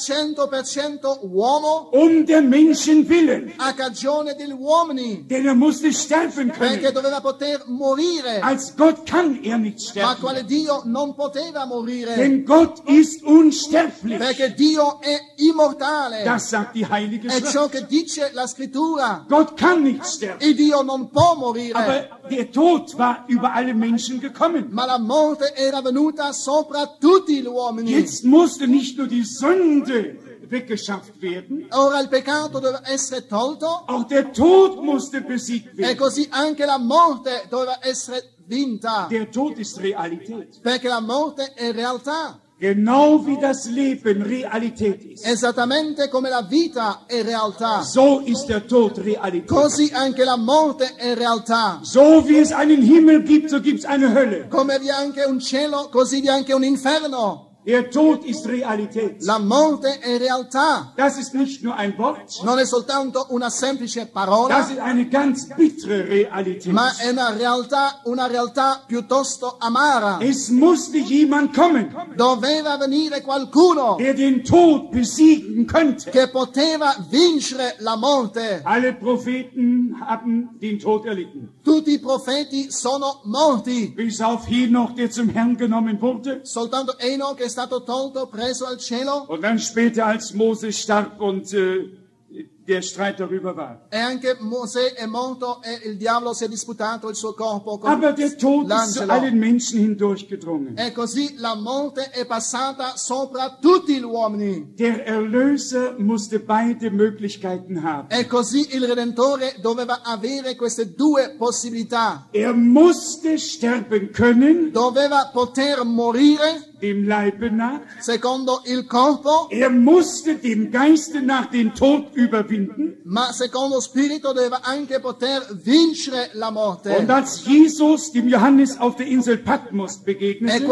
B: 100% uomo
A: der Menschen willen,
B: a cagione degli uomini,
A: denn er musste sterben
B: perché
A: können.
B: doveva poter morire.
A: Als Gott kann er nicht
B: Ma
A: sterben,
B: quale Dio non poteva morire,
A: denn Gott ist unsterblich.
B: perché Dio è immortale.
A: Das sagt die Heilige
B: È
A: Schrift.
B: ciò che dice la Scrittura.
A: Gott kann nicht sterben.
B: Il Dio non può morire,
A: Aber der Tod war über alle Menschen gekommen.
B: ma la morte era venuta sopra tutti gli uomini.
A: Jetzt musste nicht nur die Sünde weggeschafft werden,
B: Ora il peccato doveva essere tolto
A: auch der Tod musste besiegt
B: e
A: werden.
B: così anche la morte doveva essere vinta,
A: Der Tod ist Realität.
B: perché la morte è realtà,
A: Genau wie das Leben Realität ist,
B: esattamente come la vita è realtà.
A: so ist der Tod Realität.
B: Così anche la morte è realtà.
A: So wie es einen Himmel gibt, so gibt es eine Hölle.
B: Come vi è anche un cielo, così vi è anche un inferno.
A: Der Tod ist Realität.
B: La morte è realtà.
A: Das ist nicht nur ein Wort,
B: Non è soltanto una semplice
A: das
B: parola,
A: ist eine ganz bittere Realität.
B: ma è una realtà piuttosto amara.
A: Es musste jemand kommen,
B: Doveva venire qualcuno
A: der den Tod besiegen könnte.
B: che poteva vincere la morte.
A: Alle Propheten haben den Tod erlitten.
B: Tutti i profeti sono morti.
A: Bis auf Henoch, der zum Herrn genommen wurde.
B: Soltanto Enoch è stato tolto, preso al cielo,
A: Und dann später, als Mose starb und der Streit darüber war.
B: e anche Mosè è morto e il diavolo si è disputato il suo corpo con
A: Aber der Tod ist zu
B: l'angelo.
A: allen Menschen hindurchgedrungen.
B: E così la morte è passata sopra tutti gli uomini.
A: Der Erlöser musste beide Möglichkeiten haben.
B: E così il Redentore doveva avere queste due possibilità.
A: Er musste sterben können,
B: Doveva poter morire
A: dem Leibe nach.
B: secondo il corpo,
A: Er musste dem Geiste nach den Tod überwinden.
B: ma secondo spirito doveva anche poter vincere la
A: Und
B: morte.
A: als Jesus dem Johannes auf der Insel Patmos
B: E
A: begegnete,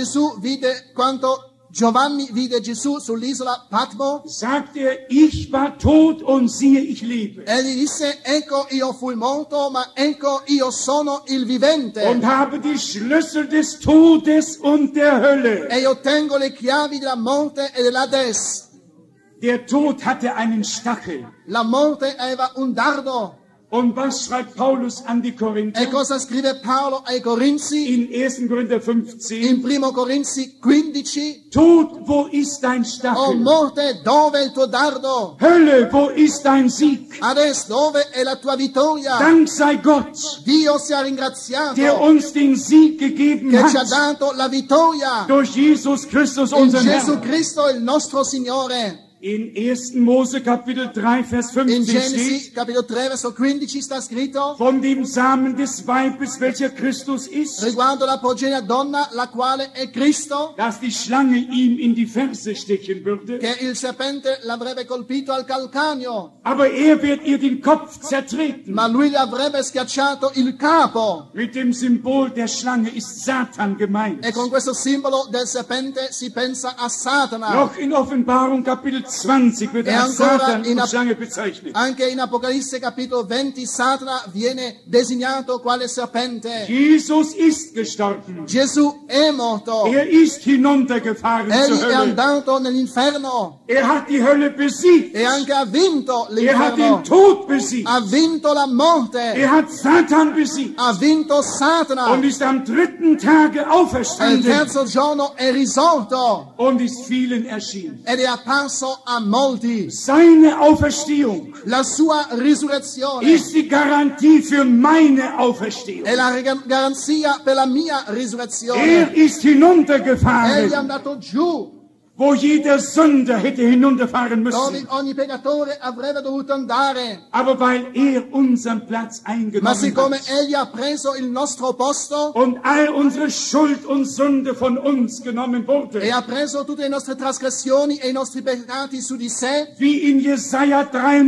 B: quando Giovanni vide Gesù sull'isola Patmo,
A: sagte er, ich war tot und siehe, ich lebe.
B: egli disse: ecco io fui morto, ma ecco io sono il vivente.
A: Und habe die Schlüssel des Todes und der Hölle.
B: E io tengo le chiavi della morte e dell'Ades.
A: Der Tod hatte einen Stachel.
B: La morte aveva un dardo.
A: Und was schreibt Paulus an die
B: E
A: Korinther?
B: cosa scrive Paolo ai Corinzi?
A: In 1. Korinther 15.
B: In 1 Corinzi 15.
A: Tod, wo ist dein
B: Oh
A: Stachel?
B: morte, dove è il tuo dardo?
A: Hölle, wo ist dein Sieg?
B: Adesso dove è la tua vittoria?
A: Dank sei Gott,
B: Dio sia ringraziato
A: der uns den Sieg gegeben
B: che ci ha
A: hat
B: dato la vittoria
A: durch Jesus Christus,
B: in
A: unseren
B: Gesù
A: Herrn.
B: Cristo il nostro Signore.
A: In 1. Mose Kapitel 3, Vers
B: In
A: 15
B: Genesi
A: steht,
B: capitolo 3 verso 15 sta scritto
A: von dem Samen des Weibes, welcher Christus ist,
B: riguardo la progenie donna, la quale è Cristo,
A: dass die Schlange ihm in die Ferse stechen würde,
B: che il serpente l'avrebbe colpito al calcaneo,
A: aber er wird ihr den Kopf zertreten.
B: ma lui gli avrebbe schiacciato il capo.
A: Mit dem Symbol der Schlange ist Satan gemeint.
B: E con questo simbolo del serpente si pensa a Satana.
A: Noch in Offenbarung Kapitel 20 wird
B: E
A: er als
B: ancora
A: Satan
B: in
A: und Schlange bezeichnet.
B: Anche in Apocalisse capitolo 20 Satana viene designato quale serpente.
A: Jesus ist gestorben.
B: Gesù è morto.
A: Er ist hinuntergefahren
B: Egli
A: zur
B: è
A: Hölle.
B: andato nell'inferno
A: Er hat die Hölle besiegt.
B: e anche ha vinto
A: Er hat den
B: l'inferno.
A: Tod besiegt.
B: Ha vinto la morte.
A: Er hat Satan besiegt
B: Ha vinto Satana.
A: und ist am 3. Tage
B: E il
A: auferstanden
B: terzo giorno è risorto
A: und ist vielen erschienen.
B: ed è apparso a molti.
A: Seine Auferstehung
B: La sua risurrezione
A: ist die Garantie für meine Auferstehung.
B: è la garanzia per la mia risurrezione.
A: Er ist
B: Egli è
A: hinuntergefahren,
B: andato giù
A: wo jeder Sünder hätte hinunterfahren
B: dove
A: müssen.
B: ogni peccatore avrebbe dovuto andare.
A: Aber weil er unseren Platz
B: Ma
A: eingenommen
B: siccome
A: hat
B: egli ha preso il nostro posto
A: und all unsere Schuld und Sünde von uns genommen
B: e
A: wurde,
B: ha preso tutte le nostre trasgressioni e i nostri peccati su di sé,
A: wie in Jesaja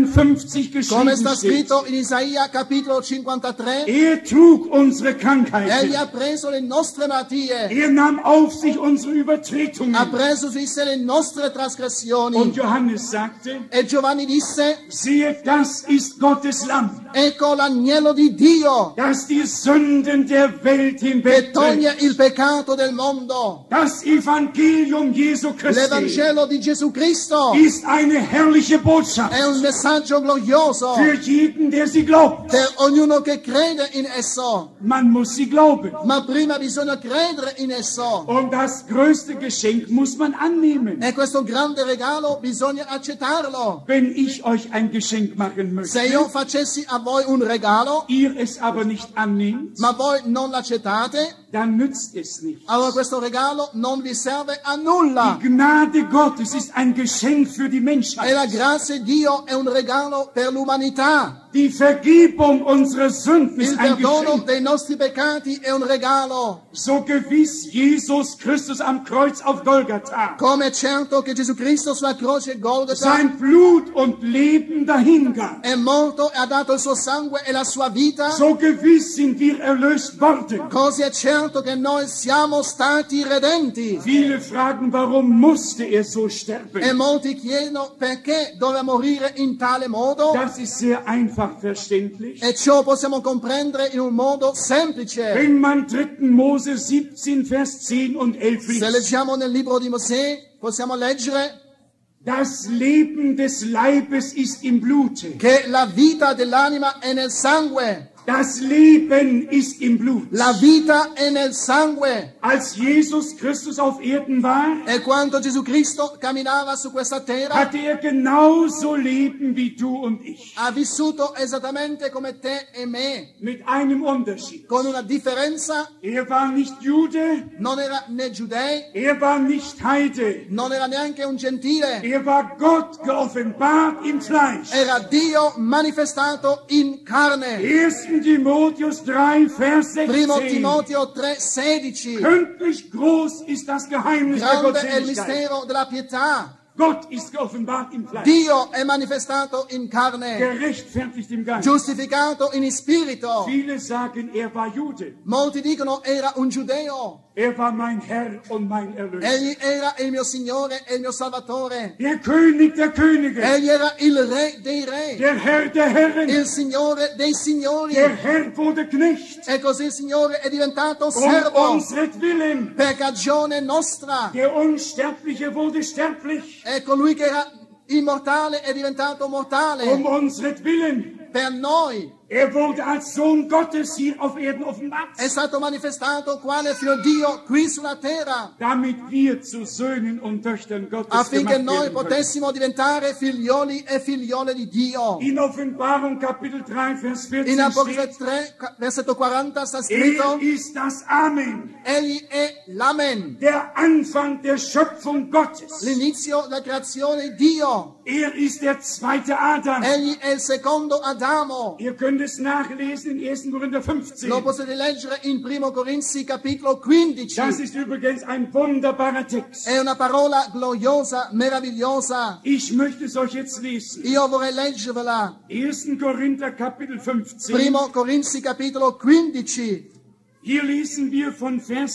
A: 53
B: come
A: geschrieben
B: sta
A: steht,
B: scritto in Isaia capitolo 53,
A: er trug unsere
B: egli
A: Krankheiten,
B: ha preso le nostre malattie,
A: er nahm auf sich unsere
B: ha
A: Übertretungen.
B: preso su di sé le nostre
A: Und
B: trasgressioni.
A: Johannes sagte,
B: E Giovanni disse,
A: siehe, das ist Gottes Lamm,
B: ecco l'agnello di Dio
A: das die Sünden der Welt
B: che
A: hinwegträgt.
B: toglie il peccato del mondo.
A: Das Evangelium Jesu Christi
B: L'Evangelo di Gesù Cristo
A: ist eine herrliche Botschaft
B: è un messaggio glorioso
A: für jeden, der sie glaubt.
B: per ognuno che crede in esso.
A: Man muss sie glauben.
B: Ma prima bisogna credere in esso.
A: Und das größte Geschenk muss man annehmen.
B: E questo grande regalo bisogna accettarlo.
A: Wenn ich euch ein Geschenk machen
B: Se
A: möchte,
B: io facessi a voi un regalo,
A: ihr es aber nicht annehmt,
B: ma voi non l'accettate,
A: dann nützt es nicht.
B: allora questo regalo non vi serve a nulla.
A: Die Gnade Gottes ist ein Geschenk für die
B: E
A: Menschheit.
B: la grazia di Dio è un regalo per l'umanità.
A: Die Vergebung unserer Sünden
B: Il
A: ist ein
B: perdono
A: Geschenk.
B: dei nostri peccati è un regalo.
A: So gewiss Jesus Christus am Kreuz auf Golgatha
B: Come è certo che Gesù Cristo sulla croce Golgotha
A: sein Blut und Leben dahingab,
B: è morto e ha dato il suo sangue e la sua vita,
A: so gewiss sind wir erlöst worden.
B: così è certo che noi siamo stati redenti.
A: Viele fragen, warum musste er so
B: E
A: sterben?
B: molti chiedono perché doveva morire in tale modo.
A: Das ist sehr einfach verständlich.
B: E ciò possiamo comprendere in un modo semplice.
A: Wenn man 3. Mose 17, Vers 10 und 11
B: Se
A: liest,
B: leggiamo nel libro di Mosè, possiamo leggere
A: das Leben des Leibes ist im Blute.
B: che la vita dell'anima è nel sangue.
A: Das Leben ist im Blut.
B: La vita è nel sangue.
A: Als Jesus Christus auf Erden war,
B: E quando Gesù Cristo camminava su questa terra,
A: hatte er genauso Leben wie du und ich.
B: ha vissuto esattamente come te e me,
A: Mit einem Unterschied.
B: con una differenza:
A: Er war nicht Jude,
B: non era né giudei,
A: er war nicht Heide.
B: non era neanche un gentile,
A: Er war Gott geoffenbart im Fleisch.
B: era Dio manifestato in carne.
A: 1. Timotheus 3, Vers
B: Primo
A: 16.
B: Timoteo 3,16.
A: Pünktlich groß ist das Geheimnis der
B: Grande è il
A: Gottseligkeit.
B: mistero della pietà.
A: Gott ist geoffenbart im Fleisch.
B: Dio è manifestato in carne,
A: Gerechtfertigt im Geist.
B: giustificato in spirito.
A: Viele sagen, er war Jude.
B: Molti dicono era un giudeo.
A: Er war mein Herr und mein Erlöser.
B: Egli era il mio Signore e il mio Salvatore.
A: Der König der Könige.
B: Egli era il Re dei Re,
A: Der Herr der Herren.
B: il Signore dei Signori.
A: Der Herr wurde Knecht.
B: E così il Signore è diventato
A: Um
B: servo
A: unsretwillen.
B: per cagione nostra.
A: Der Unsterbliche wurde sterblich.
B: E colui che era immortale è diventato mortale
A: Um unsretwillen.
B: per noi.
A: Er wurde als Sohn Gottes hier auf Erden offenbart.
B: È stato manifestato quale figlio Dio qui sulla terra,
A: Damit wir zu Söhnen und Töchtern Gottes
B: affinché
A: gemacht
B: noi
A: werden können.
B: potessimo diventare figlioli e figliole di Dio.
A: In Offenbarung Kapitel 3, Vers 14
B: In Apocalisse
A: steht,
B: 3, versetto 40 sta scritto:
A: ist das Amen,
B: Egli è l'Amen,
A: der Anfang der Schöpfung Gottes.
B: l'inizio della creazione di Dio.
A: Er ist der zweite Adam.
B: Egli è il secondo Adamo.
A: Ihr könnt es nachlesen in 1. Korinther 15.
B: Lo potete leggere in 1 Corinzi capitolo 15.
A: Das ist übrigens ein wunderbarer Text.
B: È una parola gloriosa, meravigliosa.
A: Ich möchte es euch jetzt lesen.
B: Io vorrei leggervela.
A: 1. Korinther Kapitel 15.
B: 1 Corinzi capitolo 15.
A: Hier lesen wir von Vers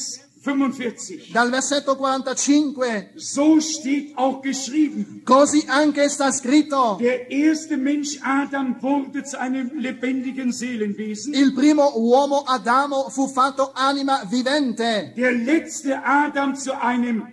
A: 45.
B: dal versetto 45,
A: So steht auch geschrieben.
B: così anche sta scritto,
A: Der erste Mensch Adam wurde zu einem lebendigen Seelenwesen.
B: il primo uomo Adamo fu fatto anima vivente,
A: Der letzte Adam zu einem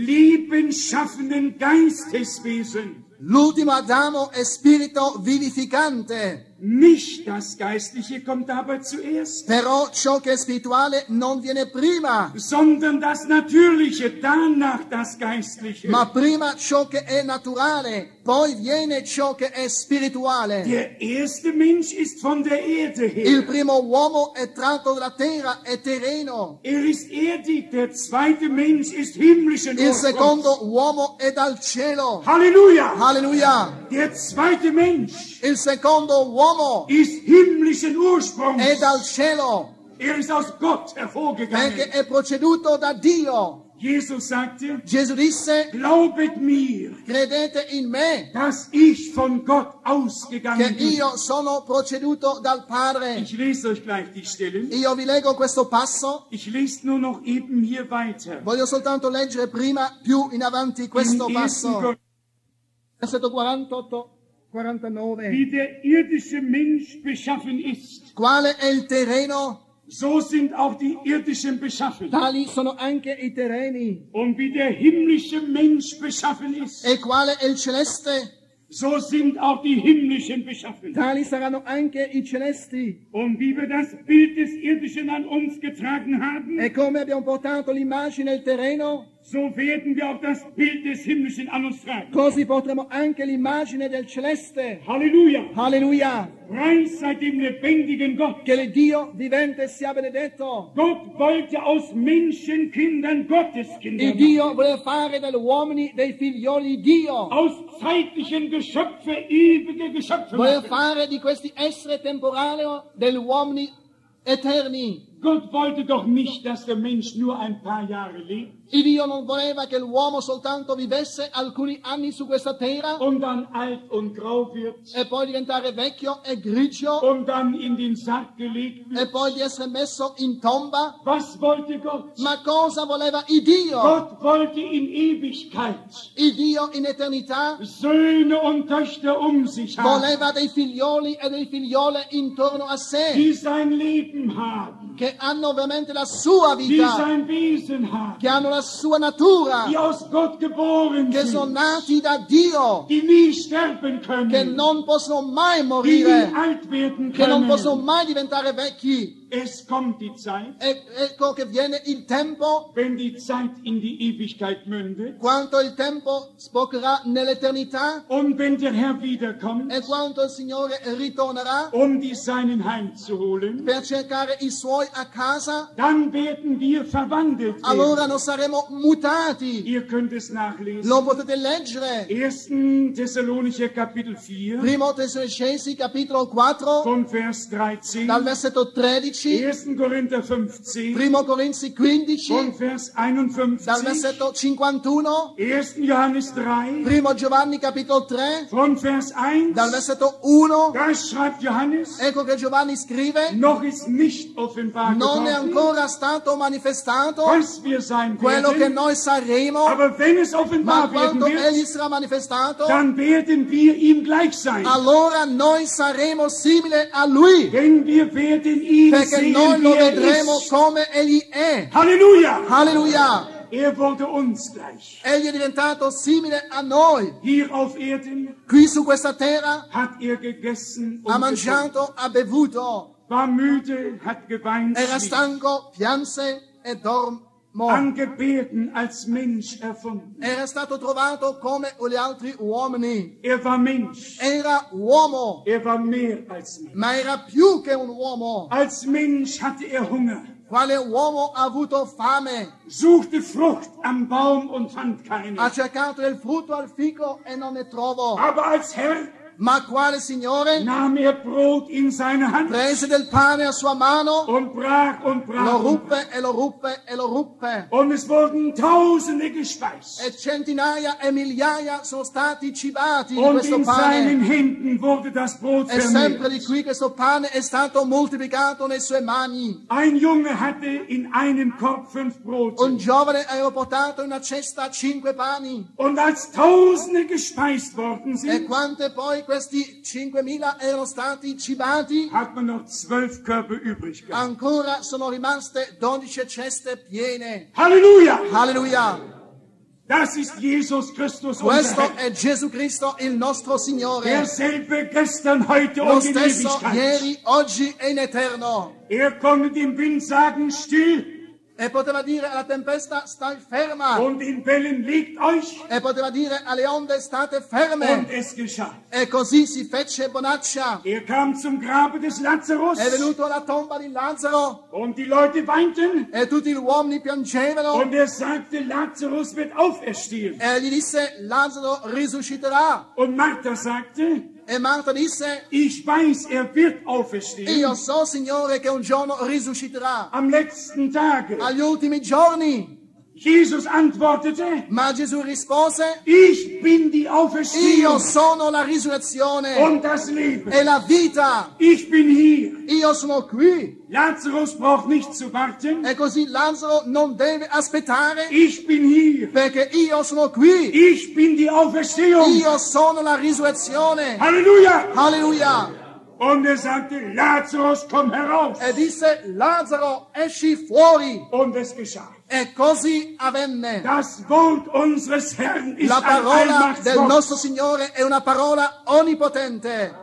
A: lebensschaffenden Geisteswesen.
B: l'ultimo Adamo è spirito vivificante.
A: Nicht das Geistliche kommt dabei zuerst,
B: Però ciò che è spirituale non viene prima,
A: sondern das Natürliche, danach das Geistliche.
B: ma prima ciò che è naturale, poi viene ciò che è spirituale.
A: Der erste Mensch ist von der Erde
B: Il
A: her.
B: primo uomo è tratto dalla terra, è terreno.
A: Ist erdig, der zweite Mensch ist himmlischen
B: Il
A: Ursprungs.
B: secondo uomo è dal cielo.
A: Halleluja!
B: Alleluia!
A: Der zweite Mensch
B: Il secondo uomo
A: ist himmlischen Ursprungs.
B: è dal cielo,
A: Ist aus Gott hervorgegangen.
B: perché è proceduto da Dio.
A: Jesus sagte,
B: Gesù disse,
A: glaubet mir,
B: credete in me,
A: dass ich von Gott
B: che
A: ausgegangen bin.
B: io sono proceduto dal Padre.
A: Ich lese euch gleich die Stellen.
B: Io vi leggo questo passo,
A: Ich lese nur noch eben hier weiter.
B: voglio soltanto leggere prima più in avanti questo
A: Im 1.
B: passo.
A: Korinther,
B: Versetto 48, 49.
A: wie der irdische Mensch beschaffen ist,
B: Quale è il terreno?
A: so sind auch die irdischen beschaffen.
B: Tali sono anche i terreni.
A: Und wie der himmlische Mensch beschaffen ist,
B: E quale è il celeste?
A: so sind auch die himmlischen beschaffen.
B: Tali saranno anche i celesti.
A: Und wie wir das Bild des Irdischen an uns getragen haben,
B: E come abbiamo portato l'immagine del terreno,
A: so werden wir auch das Bild des Himmlischen an uns tragen.
B: così porteremo anche l'immagine del celeste.
A: Halleluja!
B: Alleluia!
A: Preis sei dem lebendigen Gott.
B: Che l'Iddio vivente sia benedetto.
A: Gott wollte aus Menschenkindern Gotteskinder
B: Il
A: machen.
B: Dio voleva fare dagli uomini dei figlioli di Dio.
A: Aus zeitlichen Geschöpfe ewige Geschöpfe
B: Voleva
A: machen.
B: fare di questi esseri temporali degli uomini eterni.
A: Gott wollte doch nicht, dass der Mensch nur ein paar Jahre lebt
B: Il Dio non voleva che l'uomo soltanto vivesse alcuni anni su questa terra
A: und dann alt und grau wird
B: e poi diventare vecchio e grigio
A: und dann in den Sarg gelegt
B: e
A: wird.
B: poi di essere messo in tomba.
A: Was wollte Gott?
B: Ma cosa voleva il Dio?
A: Gott wollte in Ewigkeit
B: Il Dio in eternità
A: Söhne und Töchter um sich haben,
B: voleva dei figlioli e delle figliole intorno a sé,
A: die sein Leben haben,
B: che hanno veramente la sua
A: die
B: vita,
A: sein Wesen haben,
B: che hanno la sua natura,
A: die aus Gott geboren
B: che sono
A: sind,
B: nati da Dio,
A: die nie sterben
B: che
A: können,
B: non possono mai
A: die nie
B: morire,
A: alt werden
B: che non possono
A: können.
B: mai diventare vecchi.
A: Es kommt die Zeit,
B: E ecco che viene il tempo,
A: wenn die Zeit in die Ewigkeit mündet
B: quando il tempo sboccherà nell'eternità
A: und wenn der Herr wiederkommt,
B: e quando il Signore ritornerà
A: die Seinen heimzuholen,
B: per cercare i suoi a casa,
A: dann werden wir verwandelt
B: allora
A: werden.
B: non saremo mutati.
A: Ihr könnt es nachlesen.
B: Lo potete leggere.
A: 1. Thessalonicher Kapitel 4
B: Primo Tessalonicesi capitolo 4
A: von Vers 13,
B: dal versetto 13,
A: 1. Korinther 15
B: Primo Corinzi 15
A: von Vers 51,
B: dal versetto 51,
A: 1. Johannes 3
B: Primo Giovanni capitolo 3
A: von Vers 1,
B: dal versetto 1.
A: da schreibt Johannes,
B: Ecco che Giovanni scrive:
A: noch ist nicht offenbar
B: non è
A: geworden,
B: ancora stato manifestato
A: was wir sein
B: quello che
A: werden,
B: noi saremo,
A: aber wenn es
B: ma
A: offenbar werden
B: quando egli
A: wird,
B: sarà manifestato,
A: dann werden wir ihm gleich sein.
B: allora noi saremo simili a lui,
A: Denn wir werden ihn
B: perché
A: sehen,
B: noi
A: wie
B: lo
A: er
B: vedremo
A: ist.
B: come egli è.
A: Halleluja!
B: Alleluia!
A: Er wurde uns gleich.
B: Egli è diventato simile a noi.
A: Hier auf Erden
B: Qui su questa terra
A: hat er gegessen
B: ha
A: und getrunken,
B: mangiato, ha bevuto,
A: war müde, hat geweint,
B: era
A: schlief,
B: stanco, pianse e dormo.
A: an Gebärden als Mensch erfunden.
B: Era stato trovato come gli altri uomini.
A: Er war Mensch.
B: Era uomo,
A: Er war mehr als Mensch.
B: ma era più che un uomo.
A: Als Mensch hatte er Hunger,
B: Quale uomo ha avuto fame,
A: suchte Frucht am Baum und fand keine.
B: ha cercato il frutto al fico e non ne trovò.
A: Aber als Herr
B: Ma quale Signore
A: nahm Brot in seine Hand
B: prese del pane a sua mano,
A: und brach und brach.
B: lo
A: und
B: ruppe e lo ruppe e lo ruppe.
A: Und es wurden Tausende gespeist.
B: E centinaia e migliaia sono stati cibati di
A: Und
B: questo
A: in seinen
B: pane.
A: Händen wurde das Brot
B: E sempre
A: vermehrt.
B: di qui questo pane è stato moltiplicato nelle sue mani.
A: Ein Junge hatte in einen Korb 5 Brote.
B: Un giovane aveva portato in una cesta 5 pani.
A: Und als Tausende gespeist worden
B: E
A: sind,
B: quante poi questi 5.000 erano stati cibati,
A: hat man noch 12 Körbe übrig gehabt.
B: ancora sono rimaste 12 ceste piene.
A: Halleluja!
B: Alleluia!
A: Das ist Jesus Christus, unser
B: Questo
A: Herr.
B: è Gesù Cristo, il nostro Signore.
A: Derselbe gestern, heute
B: Lo
A: und in
B: stesso
A: Ewigkeit.
B: ieri, oggi e in eterno.
A: Konnte dem Wind sagen, still,
B: E poteva dire alla tempesta stai ferma.
A: und in Wellen legt euch.
B: E poteva dire alle onde state
A: Und
B: ferme.
A: es geschah.
B: E così si fece bonaccia.
A: Kam zum Grabe des Lazarus,
B: È venuto alla tomba di Lazzaro
A: und die Leute weinten.
B: e tutti gli uomini piangevano.
A: Und sagte, Lazarus wird auferstehen.
B: E gli disse Lazzaro risusciterà.
A: Und Martha sagte,
B: E Marta disse
A: ich weiß, wird auferstehen.
B: io so Signore che un giorno risusciterà.
A: Am letzten Tage.
B: Agli ultimi giorni.
A: Jesus antwortete,
B: Ma Gesù rispose
A: ich bin die
B: io
A: Auferstehung
B: sono la risurrezione
A: und das Leben.
B: e la vita.
A: Ich bin hier.
B: Io sono qui.
A: Lazarus braucht nicht zu warten.
B: E così Lazzaro non deve aspettare
A: Ich bin hier.
B: perché io sono qui.
A: Ich bin die Auferstehung.
B: Io sono la risurrezione.
A: Halleluja!
B: Alleluia.
A: Und sagte, Lazarus, komm heraus.
B: E disse Lazzaro esci fuori.
A: Und es geschah.
B: E così avvenne.
A: Das Wort unseres Herrn ist
B: La
A: ein
B: parola del
A: Allmachtswort.
B: nostro Signore è una parola onnipotente.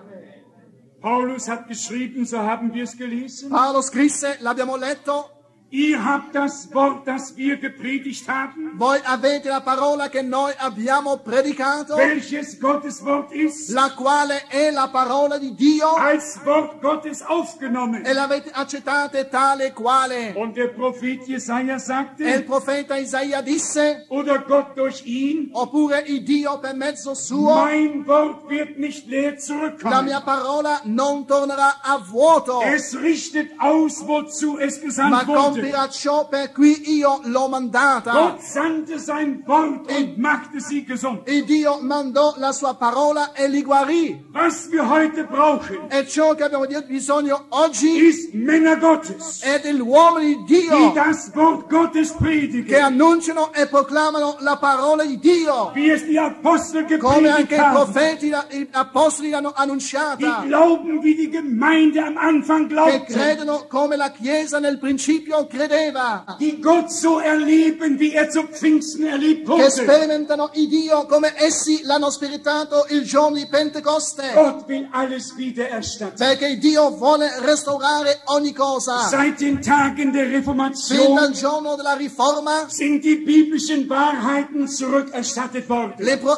A: Paulus hat geschrieben, so haben wir es gelesen.
B: Paolo scrisse, l'abbiamo letto,
A: Ihr habt das Wort, das wir gepredigt haben,
B: voi avete la parola che noi abbiamo predicato,
A: welches Gottes Wort ist,
B: la quale è la parola di Dio,
A: als Wort Gottes aufgenommen.
B: e l'avete accettate tale quale.
A: Und der Prophet Jesaja
B: E il
A: sagte,
B: profeta Isaia disse,
A: oder Gott durch ihn,
B: oppure il Dio per mezzo suo,
A: mein Wort wird nicht leer
B: la
A: zurückkommen.
B: mia parola non tornerà a vuoto,
A: Es richtet aus, wozu es
B: ma
A: gesandt wurde.
B: compirà ciò per cui io l'ho mandata.
A: Gott sandte sein Wort und machte sie gesund.
B: Il Dio mandò la sua parola e li guarì.
A: Was wir heute brauchen,
B: E ciò che abbiamo bisogno oggi
A: ist Männer Gottes,
B: è degli uomini di
A: die
B: Dio
A: das Wort Gottes
B: che
A: predigen,
B: annunciano e proclamano la parola di Dio,
A: wie es die Apostel
B: come anche
A: gepredigt
B: i
A: haben,
B: profeti, gli apostoli l'hanno
A: die
B: annunciata,
A: glauben, wie die Gemeinde am Anfang
B: che
A: glaubte,
B: credono come la Chiesa nel principio credeva,
A: die Gott so erleben, wie zu Pfingsten erlebt
B: che
A: wurde.
B: sperimentano il Dio come essi l'hanno sperimentato il giorno di Pentecoste,
A: Gott will alles wiedererstatten.
B: perché il Dio vuole restaurare ogni cosa.
A: Seit den Tagen der
B: Fin
A: Reformation
B: dal giorno della Riforma,
A: sind die biblischen Wahrheiten zurückerstattet worden.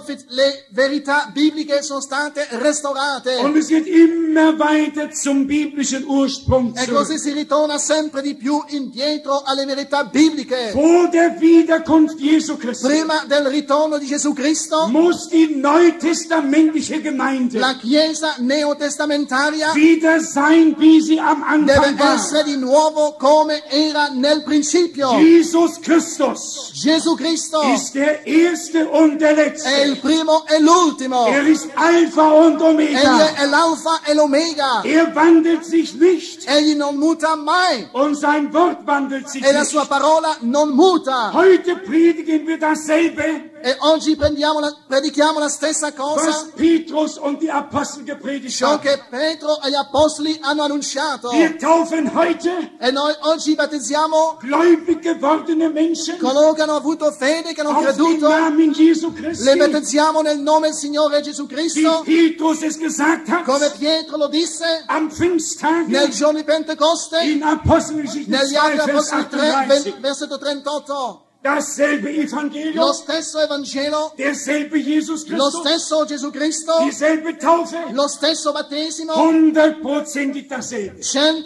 B: le verità bibliche sono state restaurate.
A: Und es wird immer weiter zum biblischen Ursprung
B: E
A: zurück.
B: così si ritorna sempre di più indietro alle verità bibliche.
A: Vor der Wiederkunft Jesu Christi
B: Prima del ritorno di Gesù Cristo,
A: muss die neutestamentliche Gemeinde
B: la Chiesa neotestamentaria
A: wieder sein, wie sie am
B: deve
A: Anfang war.
B: essere di nuovo come era nel principio.
A: Jesus Christus
B: Gesù Cristo
A: ist der Erste und der
B: è
A: Letzte.
B: il primo e l'ultimo.
A: Ist Alpha und
B: Egli
A: Omega.
B: è l'alfa e l'omega.
A: Wandelt sich nicht
B: Egli non muta mai
A: und sein Wort wandelt sich
B: e la
A: nicht.
B: sua parola non muta.
A: Heute predigen wir dasselbe,
B: E oggi predichiamo la stessa cosa,
A: was Petrus und die Apostel gepredigt
B: ciò
A: haben.
B: che Pietro e gli apostoli hanno annunciato.
A: Wir taufen heute
B: E noi oggi battezziamo
A: gläubig gewordene Menschen
B: coloro che hanno avuto fede, che hanno
A: auf den
B: creduto,
A: Namen Jesu
B: le
A: Christi,
B: battezziamo nel nome del Signore Gesù
A: wie
B: Cristo,
A: Petrus es gesagt hat,
B: come Pietro lo disse
A: am Pfingsttag
B: nel giorno di Pentecoste,
A: in Apostelgeschichte
B: negli
A: 2,
B: Atti
A: Vers
B: Apostoli 3,
A: 38.
B: versetto 38.
A: dasselbe
B: lo
A: Evangelium,
B: stesso Evangelo,
A: derselbe Jesus
B: lo
A: Christus,
B: stesso Gesù Cristo,
A: dieselbe Taufe,
B: lo stesso battesimo,
A: 100% dasselbe.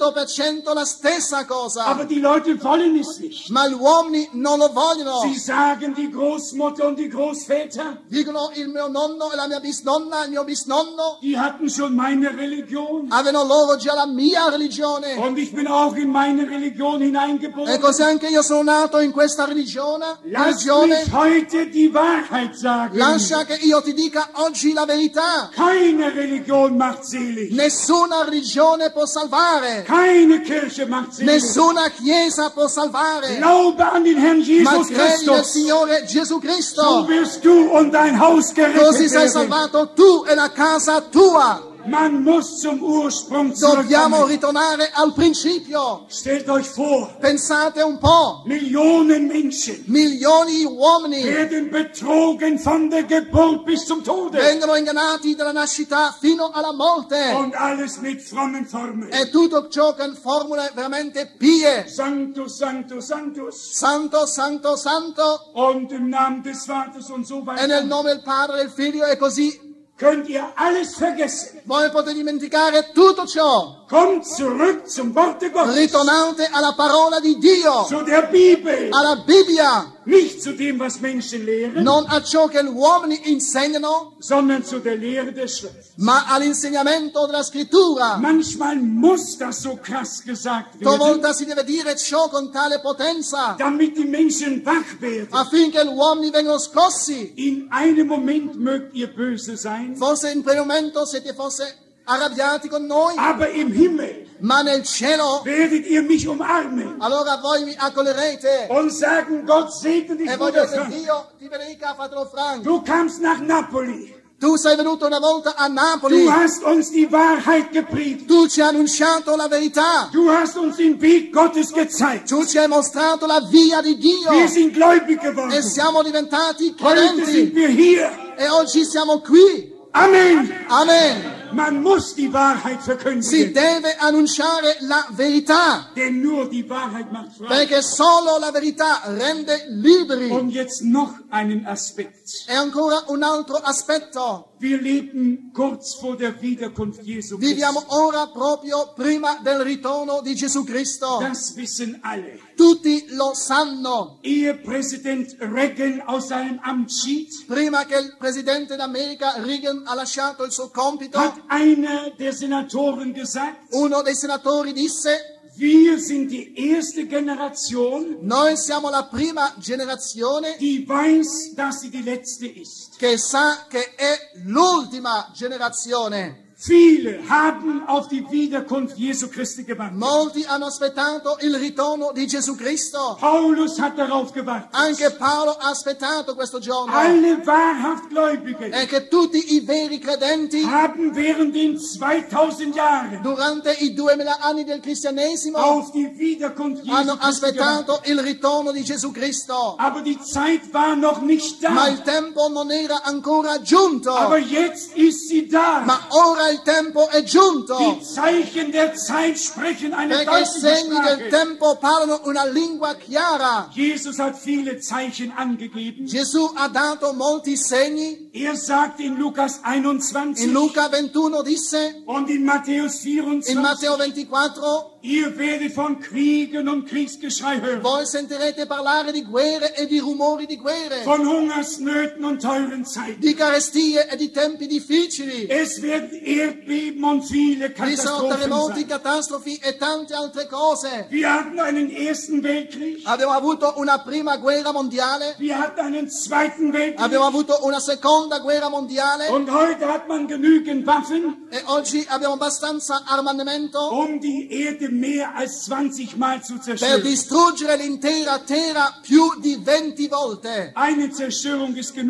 B: 100% la stessa cosa.
A: Aber die Leute wollen es nicht.
B: Ma gli uomini non lo vogliono.
A: Sie sagen, die Großmutter und die Großväter,
B: Dicono il mio nonno e la mia bisnonna, il mio bisnonno,
A: die hatten schon meine Religion.
B: avevano loro già la mia religione.
A: Und ich bin auch in meine Religion
B: E
A: hineingeboren.
B: così anche io sono nato in questa religione.
A: Lass mich heute die Wahrheit sagen.
B: Lascia che io ti dica oggi la verità.
A: Keine Religion macht selig.
B: Nessuna religione può salvare.
A: Keine Kirche macht selig.
B: Nessuna chiesa può salvare.
A: Glaube an den Herrn
B: Ma
A: Jesus
B: credi nel
A: Christus.
B: Signore Gesù
A: So
B: Cristo.
A: wirst du und dein Haus
B: Così
A: gerettet
B: sei
A: werden.
B: salvato tu e la casa tua.
A: Man muss zum Ursprung
B: Dobbiamo
A: zurückkommen.
B: ritornare al principio.
A: Stellt euch vor,
B: Pensate un po'.
A: Millionen Menschen
B: Milioni di uomini
A: werden betrogen von der Geburt bis zum Tode.
B: vengono ingannati dalla nascita fino alla morte.
A: Und alles mit frommen Formeln.
B: E tutto ciò con formule veramente pie.
A: Sanctus, Sanctus, Sanctus.
B: Santo, santo, santo.
A: Und im Namen des Vaters und so
B: E nel
A: weiter.
B: nome del Padre, del Figlio e così.
A: Könnt ihr alles vergessen.
B: Voi potete dimenticare tutto ciò.
A: Kommt zurück zum Worte Gottes.
B: Ritornate alla parola di Dio.
A: Zu der Bibel.
B: Alla Bibbia.
A: Nicht zu dem, was Menschen lehren,
B: Non a ciò che gli uomini insegnano,
A: sondern zu der Lehre der Schrift.
B: ma all'insegnamento della scrittura.
A: Manchmal muss das so krass gesagt werden,
B: Talvolta si deve dire ciò con tale potenza
A: damit die Menschen wach werden.
B: affinché gli uomini vengano scossi.
A: In einem Moment mögt ihr böse sein,
B: Forse in quel momento siete forse arrabbiati con noi,
A: aber im Himmel
B: ma nel cielo
A: werdet ihr mich umarmen
B: allora voi mi accoglierete
A: und sagen, Gott segne dich,
B: e voi
A: Bruder
B: direte
A: Frank.
B: Dio ti benedica fratello Frank.
A: Du kamst nach Napoli.
B: Tu sei venuto una volta a Napoli,
A: Du hast uns die Wahrheit gepredigt.
B: tu ci hai annunciato la verità,
A: Du hast uns den Weg Gottes gezeigt.
B: tu ci hai mostrato la via di Dio
A: Wir sind gläubig
B: e
A: geworden.
B: siamo diventati
A: Heute sind
B: credenti
A: wir hier.
B: e oggi siamo qui.
A: Amen.
B: Amen.
A: Man muss die Wahrheit
B: Si
A: verkündigen,
B: deve annunciare la verità,
A: denn nur die Wahrheit macht frei.
B: perché solo la verità rende liberi.
A: Und jetzt noch einen Aspekt.
B: E ancora un altro aspetto.
A: Wir leben kurz vor der Wiederkunft Jesu
B: Viviamo
A: Christi.
B: ora proprio prima del ritorno di Gesù Cristo.
A: Das wissen alle.
B: Tutti lo sanno.
A: Ehe Präsident Reagan aus seinem Amt schied,
B: Prima che il presidente d'America Reagan ha lasciato il suo compito,
A: hat einer der Senatoren gesagt,
B: uno dei senatori disse:
A: wir sind die erste Generation,
B: noi siamo la prima generazione
A: die weiß, dass sie die letzte ist.
B: che sa che è l'ultima generazione.
A: Viele haben auf die Wiederkunft Jesu Christi gewartet.
B: Molti hanno aspettato il ritorno di Gesù Cristo.
A: Paulus hat darauf gewartet.
B: Anche Paolo ha aspettato questo giorno.
A: Alle wahrhaft Gläubigen
B: E che tutti i veri credenti
A: haben während den 2000 Jahren
B: durante i 2000 anni del cristianesimo
A: auf die Wiederkunft Jesu
B: hanno
A: Christi gewartet.
B: aspettato il ritorno di Gesù Cristo.
A: Aber die Zeit war noch nicht
B: Ma
A: da.
B: il tempo non era ancora giunto.
A: Aber jetzt ist sie da.
B: Ma ora il tempo è giunto.
A: Die Zeichen der Zeit sprechen eine
B: Perché i
A: deutliche
B: segni del
A: Sprache.
B: tempo parlano una lingua chiara.
A: Jesus hat viele Zeichen angegeben.
B: Gesù ha dato molti segni.
A: Er sagt in Lukas 21
B: In Luca 21 disse,
A: und in Matthäus
B: in
A: 24,
B: Matteo 24,
A: ihr werdet von Kriegen und Kriegsgeschrei hören,
B: voi sentirete parlare di guerre e di rumori di guerre,
A: von Hungersnöten und teuren Zeiten.
B: di carestie e di tempi difficili.
A: Es werden Erdbeben und viele
B: Ci sono
A: Katastrophen
B: terremoti,
A: sein.
B: catastrofi e tante altre cose.
A: Wir hatten einen Ersten Weltkrieg,
B: Abbiamo avuto una prima guerra mondiale,
A: wir hatten einen Zweiten Weltkrieg
B: abbiamo avuto una seconda guerra mondiale
A: und heute hat man genügend Waffen,
B: e oggi abbiamo abbastanza armamento
A: um die Erde mehr als 20 Mal zu
B: per
A: zerstören.
B: distruggere l'intera terra più di 20 volte.
A: Eine Zerstörung ist genug.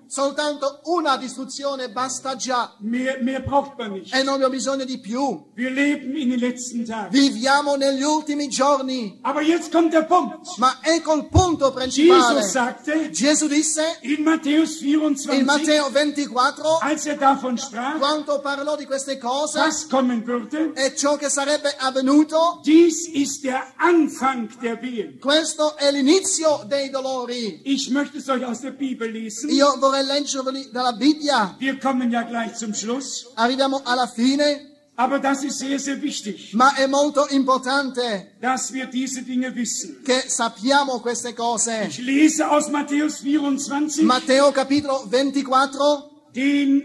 B: Soltanto una distruzione basta già
A: Mehr braucht man nicht.
B: e non abbiamo bisogno di più.
A: Wir leben in den letzten Tagen.
B: Viviamo negli ultimi giorni.
A: Aber jetzt kommt der Punkt.
B: Ma ecco il punto principale.
A: Jesus sagte
B: Gesù disse
A: in Matthäus
B: in
A: 24,
B: Matteo 24,
A: als davon sprach,
B: quando parlò di queste cose
A: was kommen würde,
B: e ciò che sarebbe avvenuto,
A: dies ist der Anfang der Wehen.
B: questo è l'inizio dei dolori.
A: Ich möchte es euch aus der Bibel lesen.
B: Io vorrei leggerveli dalla Bibbia.
A: Wir kommen ja gleich zum Schluss.
B: Arriviamo alla fine,
A: Aber das ist sehr, sehr wichtig,
B: ma è molto importante
A: dass wir diese Dinge wissen.
B: che sappiamo queste cose.
A: Ich lese aus Matthäus 24
B: Matteo capitolo 24,
A: den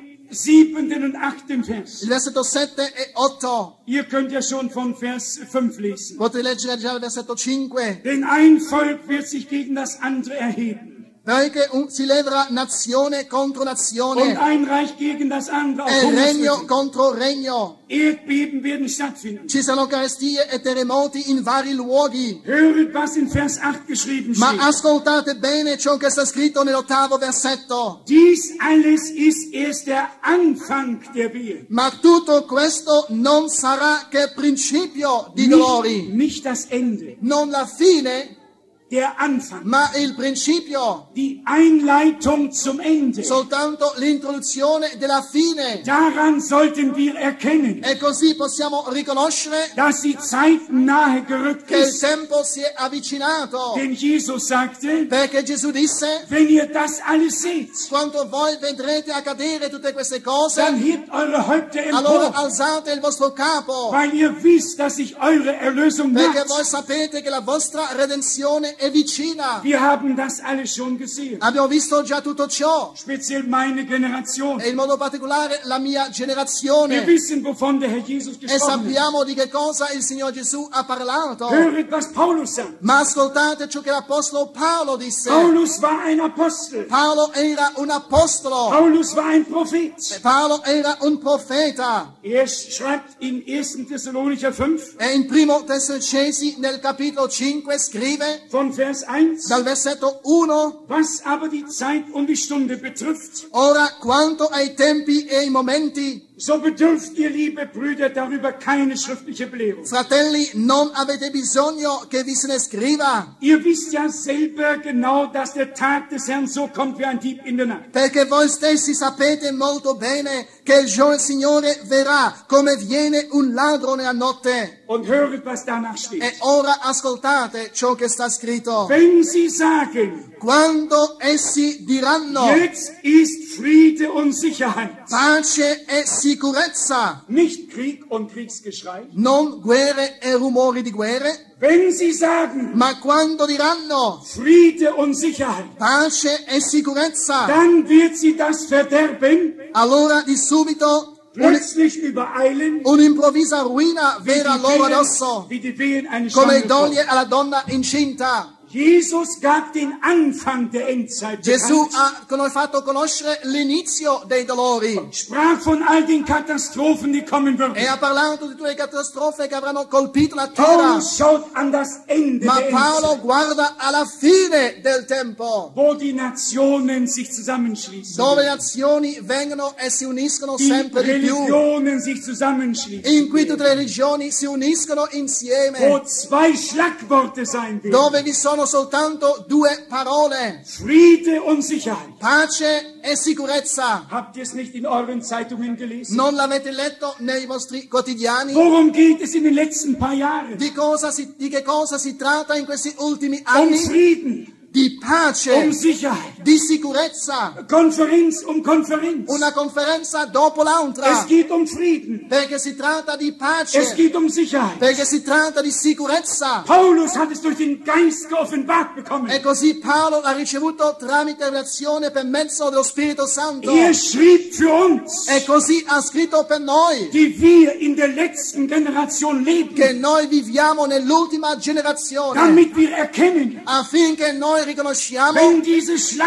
A: 7. und 8. Vers.
B: il versetto 7 e 8.
A: Ihr könnt ja schon von Vers 5 lesen.
B: Potete leggere già il versetto 5.
A: Denn ein Volk wird sich gegen das andere erheben.
B: Perché si leverà nazione contro
A: Und
B: nazione
A: ein Reich gegen das andere. Auch
B: e regno
A: Hungersnöte.
B: contro regno.
A: Erdbeben werden stattfinden.
B: Ci saranno carestie e terremoti in vari luoghi.
A: Höret, was in Vers 8 geschrieben
B: Ma
A: steht.
B: ascoltate bene ciò che sta scritto nell'8° versetto.
A: Dies alles ist erst der Anfang der Wehe.
B: Ma tutto questo non sarà che principio di dolori,
A: Nicht das Ende,
B: non la fine,
A: der Anfang.
B: ma il principio,
A: Die Einleitung zum Ende.
B: soltanto l'introduzione della fine.
A: Daran sollten wir erkennen,
B: E così possiamo riconoscere
A: dass die Zeit nahe gerückt
B: che il
A: ist.
B: tempo si è avvicinato,
A: Denn Jesus sagte,
B: perché Gesù disse:
A: wenn ihr das alles seht,
B: quando voi vedrete accadere tutte queste
A: dann
B: cose,
A: hebt eure Häupter
B: allora
A: empor,
B: alzate il vostro capo,
A: weil ihr wisst, dass sich eure Erlösung
B: perché voi
A: naht.
B: sapete che la vostra redenzione è vicina.
A: Wir haben das alles schon gesehen.
B: Abbiamo visto già tutto ciò,
A: Speziell meine Generation.
B: e in modo particolare la mia
A: Wir
B: generazione,
A: wissen, wovon der Herr Jesus
B: e
A: gesprochen hat.
B: sappiamo di che cosa il Signore Gesù ha parlato.
A: Höret, was Paulus sagt.
B: Ma ascoltate ciò che l'Apostolo Paolo disse.
A: Paulus war ein Apostel.
B: Paolo era un apostolo,
A: Paulus war ein Prophet.
B: Paolo era un profeta.
A: Er schreibt in 1. Thessalonicher 5
B: E in primo Tessalonicesi nel capitolo 5 scrive
A: von Vers 1,
B: dal versetto 1:
A: was aber die Zeit und die Stunde betrifft,
B: ora quanto ai tempi e ai momenti,
A: so bedürft ihr, liebe Brüder, darüber keine schriftliche Belehrung.
B: fratelli, non avete bisogno che vi se ne scriva,
A: Ihr wisst ja selber genau, dass der Tag des Herrn so kommt wie ein Dieb in der Nacht.
B: perché voi stessi sapete molto bene che il giorno del Signore verrà come viene un ladro nella notte.
A: Und höret, was danach
B: E
A: steht.
B: ora ascoltate ciò che sta scritto.
A: Wenn sie sagen,
B: Quando essi diranno
A: jetzt ist Friede und Sicherheit,
B: pace e sicurezza,
A: nicht Krieg und Kriegsgeschrei.
B: non guerre e rumori di guerre,
A: Wenn sie sagen,
B: ma quando diranno
A: Friede und Sicherheit,
B: pace e sicurezza,
A: dann wird sie das Verderben
B: allora di subito
A: plötzlich übereilen,
B: un'improvvisa ruina verrà loro addosso,
A: wie die Wehen eines
B: come
A: schwangeren
B: doglie
A: Volkes.
B: alla donna incinta.
A: Jesus gab den Anfang der Endzeit
B: Gesù
A: bekannt,
B: ha fatto conoscere l'inizio dei dolori
A: sprach von all den Katastrophen, die kommen würden.
B: e ha parlato di tutte le catastrofe che avranno colpito la terra.
A: Paulus schaut an das Ende
B: Ma
A: der
B: Paolo
A: Endzeit,
B: guarda alla fine del tempo,
A: wo die Nationen sich zusammenschließen,
B: dove le nazioni vengono e si uniscono
A: die
B: sempre di più,
A: Religionen sich zusammenschließen,
B: in cui tutte le religioni si uniscono
A: wo
B: insieme,
A: zwei Schlagworte sein werden,
B: dove vi sono soltanto due parole:
A: Friede und Sicherheit.
B: pace e sicurezza.
A: Habt ihr es nicht in euren Zeitungen gelesen?
B: Non l'avete letto nei vostri quotidiani?
A: Worum geht es in den letzten paar Jahren?
B: Di che cosa si tratta in questi ultimi
A: Um
B: anni?
A: Frieden,
B: Di
A: um
B: pace,
A: Sicherheit,
B: di sicurezza,
A: Konferenz um Konferenz.
B: una conferenza dopo
A: Es
B: l'altra,
A: geht um Frieden,
B: perché si tratta di
A: es
B: pace,
A: geht um Sicherheit.
B: perché si tratta di sicurezza.
A: Paulus hat es durch den Geist geoffenbart bekommen.
B: E così Paolo l'ha ricevuto tramite rivelazione per mezzo dello Spirito Santo.
A: Er schrieb für uns,
B: E così ha scritto per noi,
A: die wir in der letzten Generation leben,
B: che noi viviamo nell'ultima generazione,
A: damit wir erkennen,
B: affinché noi riconosciamo
A: wenn diese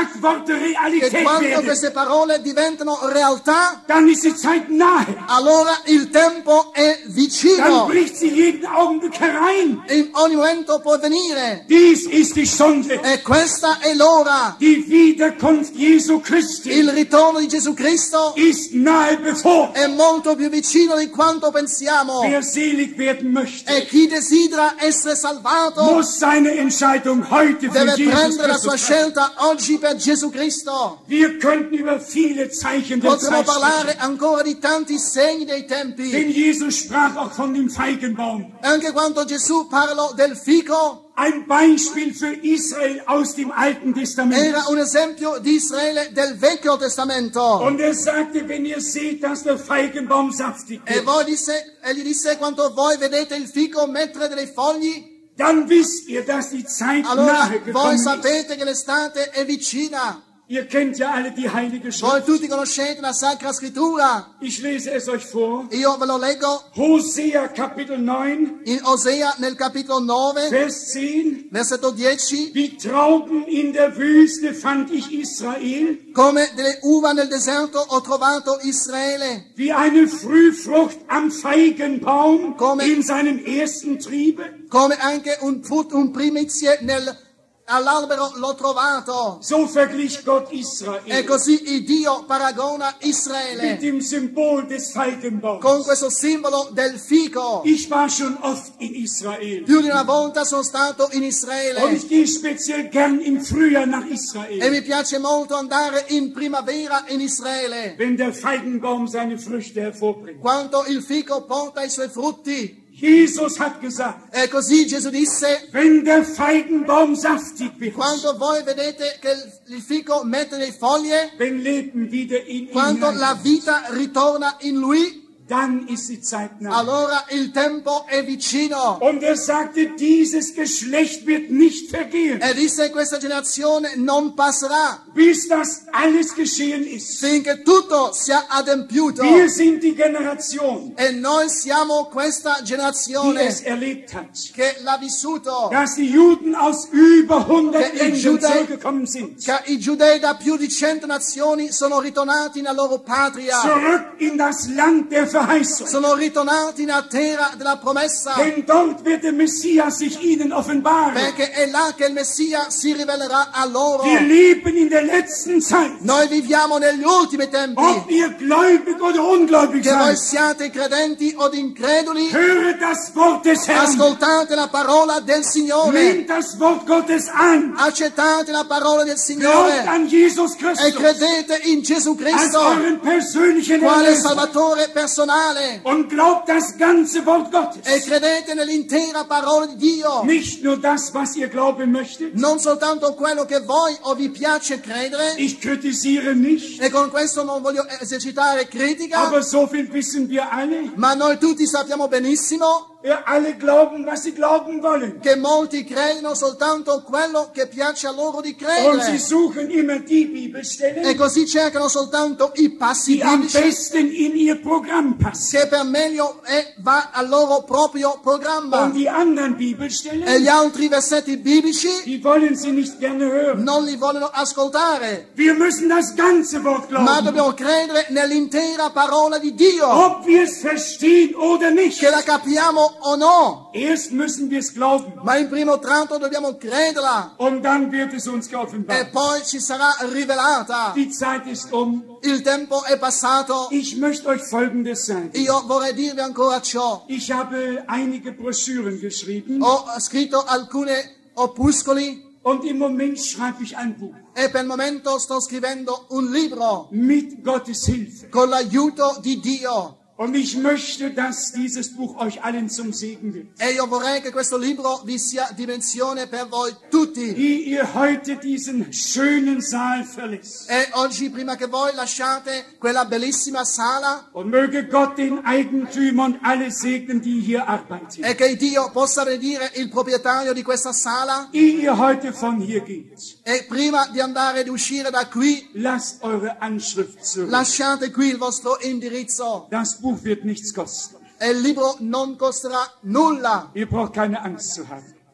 A: Schlagworte
B: che
A: Realität
B: quando
A: werden,
B: queste parole diventano realtà,
A: dann ist die Zeit nahe.
B: allora il tempo è
A: Dann
B: vicino.
A: bricht sie jeden Augenblick herein.
B: In ogni momento può venire.
A: Dies ist die Stunde,
B: E questa è l'ora.
A: die Wiederkunft Jesu Christi
B: Il ritorno di Gesù Cristo
A: ist nahe bevor.
B: è molto più vicino di quanto pensiamo.
A: Wer selig werden möchte,
B: E chi desidera essere salvato
A: muss seine Entscheidung heute für
B: deve
A: Jesus
B: prendere la sua
A: Christus treffen.
B: scelta oggi per Gesù Cristo.
A: Wir könnten über viele Zeichen der
B: Potremmo
A: Zeit
B: parlare
A: sprechen.
B: ancora di tanti segni dei tempi.
A: Denn Jesus sprach auch von dem Feigenbaum.
B: Anche quando Gesù parlò del fico,
A: Ein Beispiel für Israel aus dem Alten Testament.
B: era un esempio di Israele del Vecchio Testamento.
A: Und er sagte, wenn ihr seht, dass der Feigenbaum saftig
B: E
A: wird,
B: gli disse, quando voi vedete il fico mettere dei fogli,
A: dann wisst ihr, dass die Zeit
B: allora
A: nahe
B: voi
A: gekommen ist.
B: sapete che l'estate è vicina.
A: Ihr kennt ja alle die Heilige
B: Voi
A: Schrift.
B: tutti conoscete la Sacra Scrittura.
A: Ich lese es euch vor.
B: Io ve lo leggo
A: Hosea Kapitel 9,
B: in Osea nel capitolo 9,
A: Vers 10.
B: versetto 10.
A: Wie Trauben in der Wüste fand ich Israel,
B: Come delle uva nel deserto ho trovato Israele.
A: wie eine Frühfrucht am Feigenbaum
B: Come-
A: in seinem ersten Triebe.
B: Come anche un primizie all'albero l'ho trovato.
A: So verglich Gott
B: E
A: Israel
B: così il Dio paragona
A: mit
B: Israele
A: dem Symbol des Feigenbaums.
B: con questo simbolo del fico.
A: Ich war schon oft in Israel
B: Più di una volta sono stato in
A: und
B: Israele
A: ich gehe speziell gern im Frühjahr nach
B: e
A: Israel,
B: mi piace molto andare in primavera in Israele,
A: wenn der Feigenbaum seine Früchte hervorbringt.
B: quando il fico porta i suoi frutti.
A: Jesus hat gesagt,
B: E così Gesù disse,
A: wenn der Feigenbaum saftig wird,
B: quando voi vedete che il fico mette le foglie,
A: wenn Leben wieder in ihn
B: quando la
A: hineinkommt,
B: vita ritorna in lui,
A: dann ist die Zeit nah.
B: allora il tempo è vicino.
A: Und er sagte, dieses Geschlecht wird nicht vergehen,
B: E disse, questa generazione non passerà
A: bis das alles geschehen ist.
B: finché tutto sia adempiuto.
A: Wir sind die Generation,
B: E noi siamo questa
A: die
B: generazione
A: es erlebt hat,
B: che l'ha vissuto,
A: dass die Juden aus über 100
B: Che i
A: Ländern
B: Giudei-
A: zurückgekommen sind.
B: che i giudei da più di 100 nazioni sono ritornati nella loro patria,
A: Zurück in das Land der Verheißung.
B: sono ritornati nella terra della promessa,
A: Denn dort wird der Messias sich ihnen offenbaren.
B: perché è là che il Messia si rivelerà a loro.
A: Wir leben in der letzten Zeit.
B: Noi viviamo negli ultimi tempi,
A: Ob ihr gläubig oder ungläubig
B: che voi
A: seid,
B: siate credenti o increduli,
A: höre das Wort des Herrn.
B: ascoltate la parola del Signore,
A: Nehmt das Wort Gottes an.
B: accettate la parola del
A: Glaubt
B: Signore
A: an Jesus
B: e
A: Christus
B: credete in Gesù
A: als
B: Cristo
A: euren persönlichen
B: quale
A: Erlöser.
B: Salvatore personale
A: Und glaubt das ganze Wort
B: e
A: Gottes.
B: credete nell'intera parola di Dio,
A: Nicht nur das, was ihr glauben möchtet.
B: non soltanto quello che voi o vi piace credere,
A: Ich kritisiere nicht,
B: e con questo non voglio esercitare critica,
A: aber so viel wissen wir alle.
B: ma noi tutti sappiamo benissimo
A: Wir alle glauben, was sie glauben wollen.
B: che molti credono soltanto quello che piace a loro di
A: Und sie
B: credere
A: suchen immer die
B: e
A: Bibelstellen,
B: così cercano soltanto i passi
A: die am
B: biblici
A: besten in ihr Programm passen.
B: che per meglio va al loro proprio programma,
A: Und die anderen
B: e gli
A: Bibelstellen,
B: altri versetti biblici
A: die wollen sie nicht gerne hören.
B: non li vogliono ascoltare,
A: Wir müssen das ganze Wort
B: ma
A: glauben.
B: dobbiamo credere nell'intera parola di Dio,
A: Ob wir es verstehen oder nicht.
B: che la capiamo o no,
A: Erst müssen wir es glauben.
B: ma in primo tratto dobbiamo crederla
A: Und dann wird es uns
B: e
A: geoffenbart.
B: poi ci sarà rivelata.
A: Die Zeit ist um.
B: Il tempo è passato.
A: Ich möchte euch Folgendes sagen.
B: Io vorrei dirvi ancora ciò.
A: Ich habe einige Broschüren geschrieben
B: Ho scritto alcuni opuscoli
A: und im Moment schreibe ich ein Buch
B: e per il momento sto scrivendo un libro
A: mit Gottes Hilfe.
B: con l'aiuto di Dio.
A: Und ich möchte, dass dieses Buch euch allen zum Segen wird.
B: E io vorrei che questo libro vi sia dimensione per voi tutti.
A: Wie ihr heute diesen schönen Saal verlässt.
B: E oggi, prima che voi lasciate quella bellissima sala,
A: Und möge Gott den Eigentümer und alle segnen, die hier arbeiten.
B: e che Dio possa benedire il proprietario di questa sala,
A: Ehe ihr heute von hier geht,
B: e prima di andare ed uscire da qui,
A: lasst eure Anschrift zurück.
B: lasciate qui il vostro indirizzo.
A: Das Buch wird nichts kosten.
B: E il libro non costerà nulla.
A: Ihr braucht keine Angst zu haben.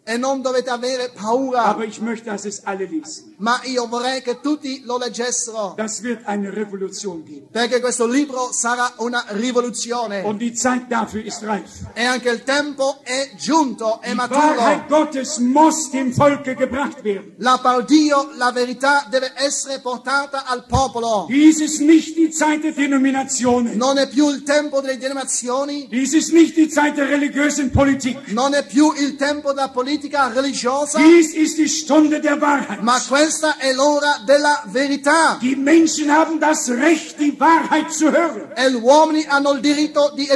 B: e non dovete avere paura.
A: Aber ich möchte, dass es alle lesen.
B: Ma io vorrei che tutti lo leggessero,
A: Das wird eine Revolution geben.
B: perché questo libro sarà una rivoluzione.
A: Und die Zeit dafür ist reif.
B: E anche il tempo è giunto, è
A: Die
B: maturo.
A: Wahrheit Gottes muss dem Volke gebracht werden.
B: La parola di Dio, la verità deve essere portata al popolo.
A: Dies ist nicht die Zeit der Denominationen.
B: Non è più il tempo delle denominazioni,
A: Dies ist nicht die Zeit der religiösen Politik.
B: non è più il tempo della politica religiosa,
A: Dies ist die Stunde der Wahrheit.
B: ma questa è l'ora della verità.
A: Die Menschen haben das Recht, die Wahrheit zu hören.
B: E gli uomini hanno il diritto di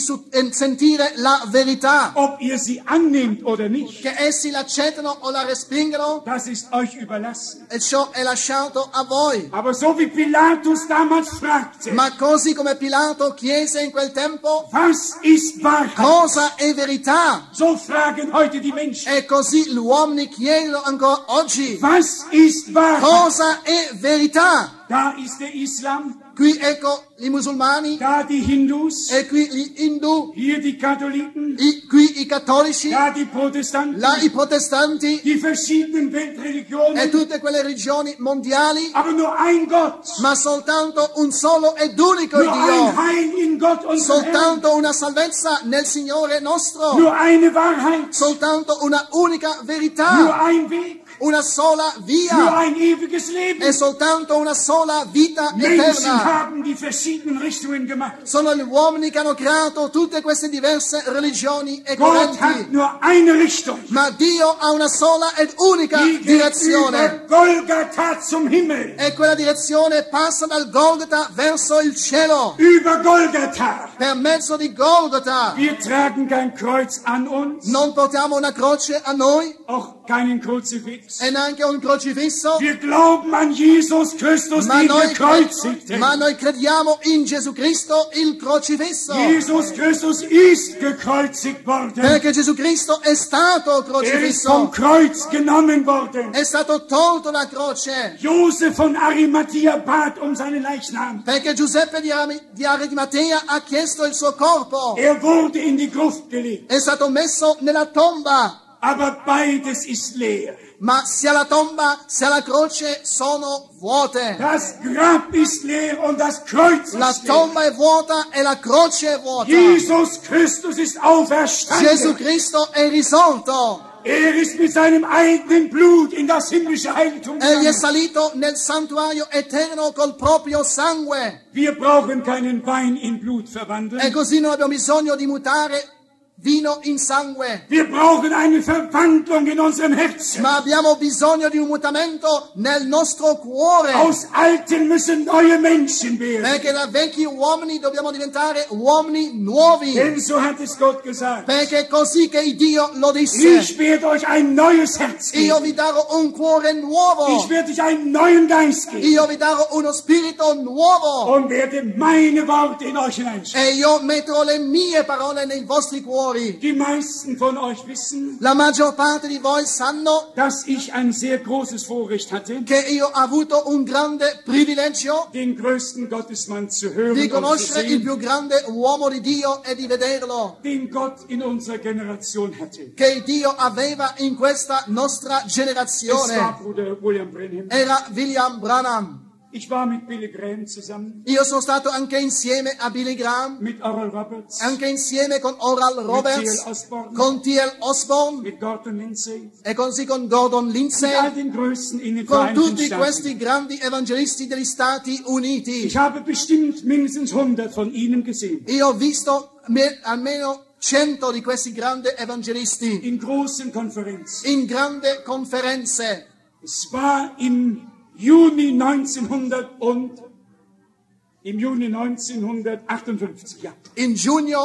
B: sentire la verità.
A: Ob ihr sie annehmt oder nicht,
B: Che essi l'accettano o la respingano,
A: das ist euch überlassen.
B: e ciò è lasciato a voi.
A: Aber so wie Pilatus damals fragte,
B: Ma così come Pilato chiese in quel tempo,
A: was ist Wahrheit?
B: cosa è verità?
A: So fragen heute die Menschen.
B: E così gli uomini chiedono ancora oggi,
A: Was ist Wahrheit?
B: cosa è verità?
A: Da ist der Islam,
B: Qui ecco i musulmani,
A: da die Hindus,
B: e qui gli Hindu,
A: hier die Katholiken,
B: qui i cattolici,
A: da die Protestanten,
B: là i protestanti
A: die verschiedenen
B: e
A: Weltreligionen,
B: tutte quelle religioni mondiali,
A: aber nur ein Gott,
B: ma soltanto un solo ed unico
A: nur ein
B: Dio,
A: Heil in Gott und
B: soltanto una salvezza nel Signore nostro,
A: nur eine Wahrheit,
B: soltanto una unica
A: nur
B: verità,
A: ein Weg,
B: una sola
A: nur
B: via
A: ein ewiges Leben.
B: e soltanto una sola vita
A: Menschen
B: eterna.
A: haben die verschiedenen Richtungen gemacht.
B: Sono gli uomini che hanno creato tutte queste diverse religioni e
A: Gott hat
B: correnti,
A: nur eine Richtung.
B: ma Dio ha una sola ed unica
A: Die geht
B: direzione.
A: über Golgatha zum Himmel.
B: E quella direzione passa dal Golgota verso il cielo,
A: Über Golgatha.
B: per mezzo di Golgota.
A: Wir tragen kein Kreuz an uns,
B: Non portiamo una croce a noi
A: auch keinen Kruzifix.
B: e neanche un crocifisso,
A: Wir glauben an Jesus Christus,
B: ma
A: den
B: noi,
A: gekreuzigten.
B: ma noi crediamo in Gesù Cristo, il crocifisso,
A: Jesus Christus ist gekreuzigt worden.
B: perché Gesù Cristo è stato
A: Ist vom
B: crocifisso,
A: Kreuz genommen worden.
B: è stato tolto da croce,
A: Josef von Arimathea bat um seinen Leichnam.
B: perché Giuseppe di Arimatea ha chiesto il suo corpo,
A: Wurde in die Gruft gelegt.
B: è stato messo nella tomba,
A: Aber beides ist leer.
B: ma sia la tomba sia la croce sono vuote.
A: Das Grab ist leer und das Kreuz
B: La
A: ist leer.
B: tomba è vuota e la croce è vuota.
A: Jesus Christus ist
B: Gesù
A: auferstanden.
B: Cristo è risorto.
A: Ist mit seinem eigenen Blut in das himmlische Heiligtum
B: Egli è
A: gegangen.
B: salito nel santuario eterno col proprio sangue.
A: Wir brauchen keinen Wein in Blut verwandeln.
B: E così non abbiamo bisogno di mutare vino in sangue,
A: Wir brauchen eine Verwandlung in unserem Herzen.
B: ma abbiamo bisogno di un mutamento nel nostro cuore.
A: Aus Alten müssen neue Menschen werden.
B: Perché da vecchi uomini dobbiamo diventare uomini nuovi.
A: Denn so hat es Gott gesagt.
B: Perché è così che Dio lo disse.
A: Ich werde euch ein neues Herz
B: Io
A: geben.
B: vi darò un cuore nuovo.
A: Ich werde euch einen neuen Geist geben.
B: Io vi darò uno spirito nuovo.
A: Und werde meine Worte in euch hineinschreiben.
B: E io metterò le mie parole nei vostri cuori.
A: Die meisten von euch wissen,
B: La maggior parte di voi sanno
A: dass ich ein sehr großes Vorrecht hatte,
B: che io ho avuto un grande privilegio
A: den größten Gottesmann zu hören
B: di
A: und zu
B: conoscere il
A: sehen,
B: più grande uomo di Dio e di vederlo,
A: den Gott in unserer Generation hatte.
B: che Dio aveva in questa nostra
A: Es war
B: generazione.
A: Bruder William Branham.
B: Era William Branham.
A: Ich war mit Billy Graham zusammen,
B: Io sono stato anche insieme a Billy Graham,
A: mit Oral Roberts,
B: anche insieme con Oral Roberts,
A: T.L. Osborne,
B: con T.L. Osborne
A: mit Gordon Lindsay,
B: e così con Gordon
A: mit
B: Lindsay,
A: all den Größten in den
B: con
A: Vereinigten
B: tutti
A: Staaten.
B: questi grandi evangelisti degli Stati Uniti.
A: Ich habe bestimmt mindestens 100 von ihnen gesehen.
B: Io ho visto almeno 100 di questi grandi evangelisti
A: In großen Konferenzen.
B: in grandi conferenze.
A: Es war im Juni 1958, ja,
B: In giugno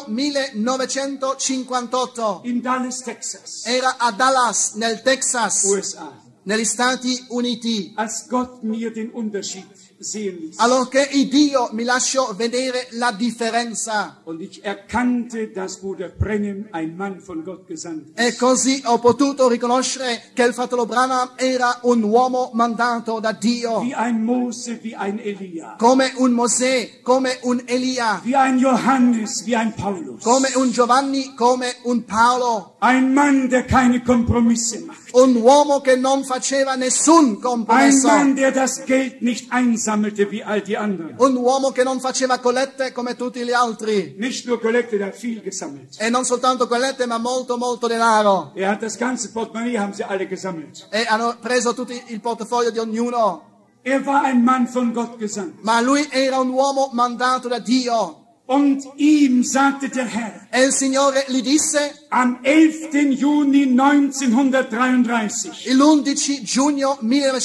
B: 1958
A: in Dallas, Texas,
B: era a Dallas, nel Texas,
A: USA,
B: negli Stati Uniti,
A: als Gott mir den Unterschied sehen ließ.
B: allorché il Dio mi lasciò vedere la differenza.
A: Und ich erkannte, dass Bruder Branham ein Mann von Gott gesandt ist.
B: E così ho potuto riconoscere che il fratello Branham era un uomo mandato da Dio,
A: Wie ein Mose, wie ein Elia.
B: come un Mosè, come un Elia,
A: Wie ein Johannes, wie ein Paulus.
B: come un Giovanni, come un Paolo.
A: Ein Mann, der keine Kompromisse macht.
B: Un uomo che non faceva nessun
A: Ein
B: compromesso.
A: Mann, der das Geld nicht einsammelte wie all die anderen.
B: Un uomo che non faceva collette come tutti gli altri.
A: Nicht nur Kollekte, der hat viel gesammelt.
B: E non soltanto collette, ma molto, molto denaro.
A: Er hat das ganze Portemonnaie, haben sie alle gesammelt.
B: E hanno preso tutti il portafoglio di ognuno.
A: Er war ein Mann von Gott gesandt.
B: Ma lui era un uomo mandato da Dio.
A: Und ihm sagte der Herr,
B: E il Signore gli disse,
A: am 11. Juni 1933,
B: l'11 giugno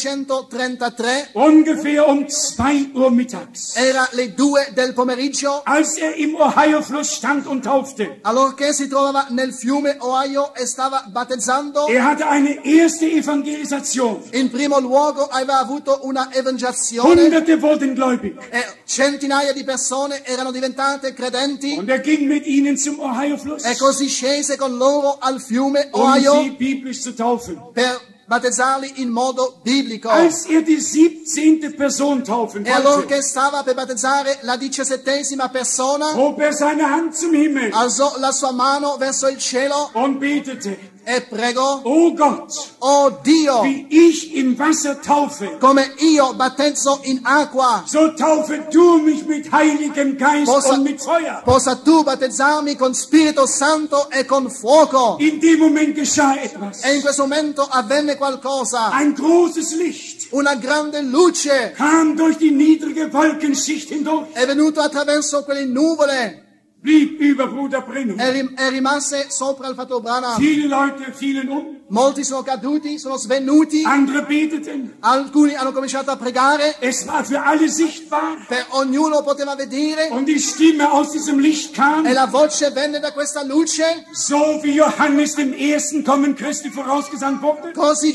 B: 1933,
A: ungefähr um 2 Uhr mittags,
B: era le 2 del pomeriggio,
A: als er im Ohio-Fluss stand und taufte.
B: allorché si trovava nel fiume Ohio e stava battezzando.
A: Er hatte eine erste Evangelisation.
B: In primo luogo aveva avuto una evangelizzazione
A: Hunderte wurden gläubig.
B: e centinaia di persone erano diventate credenti.
A: Und er ging mit ihnen zum Ohio-Fluss,
B: E così scese con loro al fiume
A: um
B: Ohio
A: sie biblisch zu taufen.
B: per battezzarli in modo biblico.
A: Als er die 17. Person taufen
B: E allora
A: wollte,
B: che stava per battezzare la 17ª persona,
A: hob er seine Hand zum Himmel
B: alzò la sua mano verso il cielo
A: und betete,
B: e pregò:
A: O Gott,
B: oh Dio,
A: wie ich im Wasser taufe,
B: come io battezzo in acqua,
A: so taufe du mich mit Heiligem Geist
B: Possa-
A: und mit Feuer.
B: possa tu battezzarmi con Spirito Santo e con fuoco.
A: In dem Moment geschah etwas.
B: E in questo momento avvenne qualcosa.
A: Ein großes Licht
B: Una grande luce
A: kam durch die niedrige Wolkenschicht hindurch,
B: è venuta attraverso quelle nuvole
A: blieb über Bruder Branham.
B: e rimase sopra il fratello Branham.
A: Viele Leute fielen um,
B: Molti sono caduti, sono svenuti,
A: andere beteten.
B: alcuni hanno cominciato a pregare,
A: Es war für alle sichtbar
B: per ognuno poteva vedere
A: und die Stimme aus diesem Licht kam,
B: e la voce venne da questa luce,
A: so wie Johannes dem ersten Kommen Christi vorausgesandt wurde.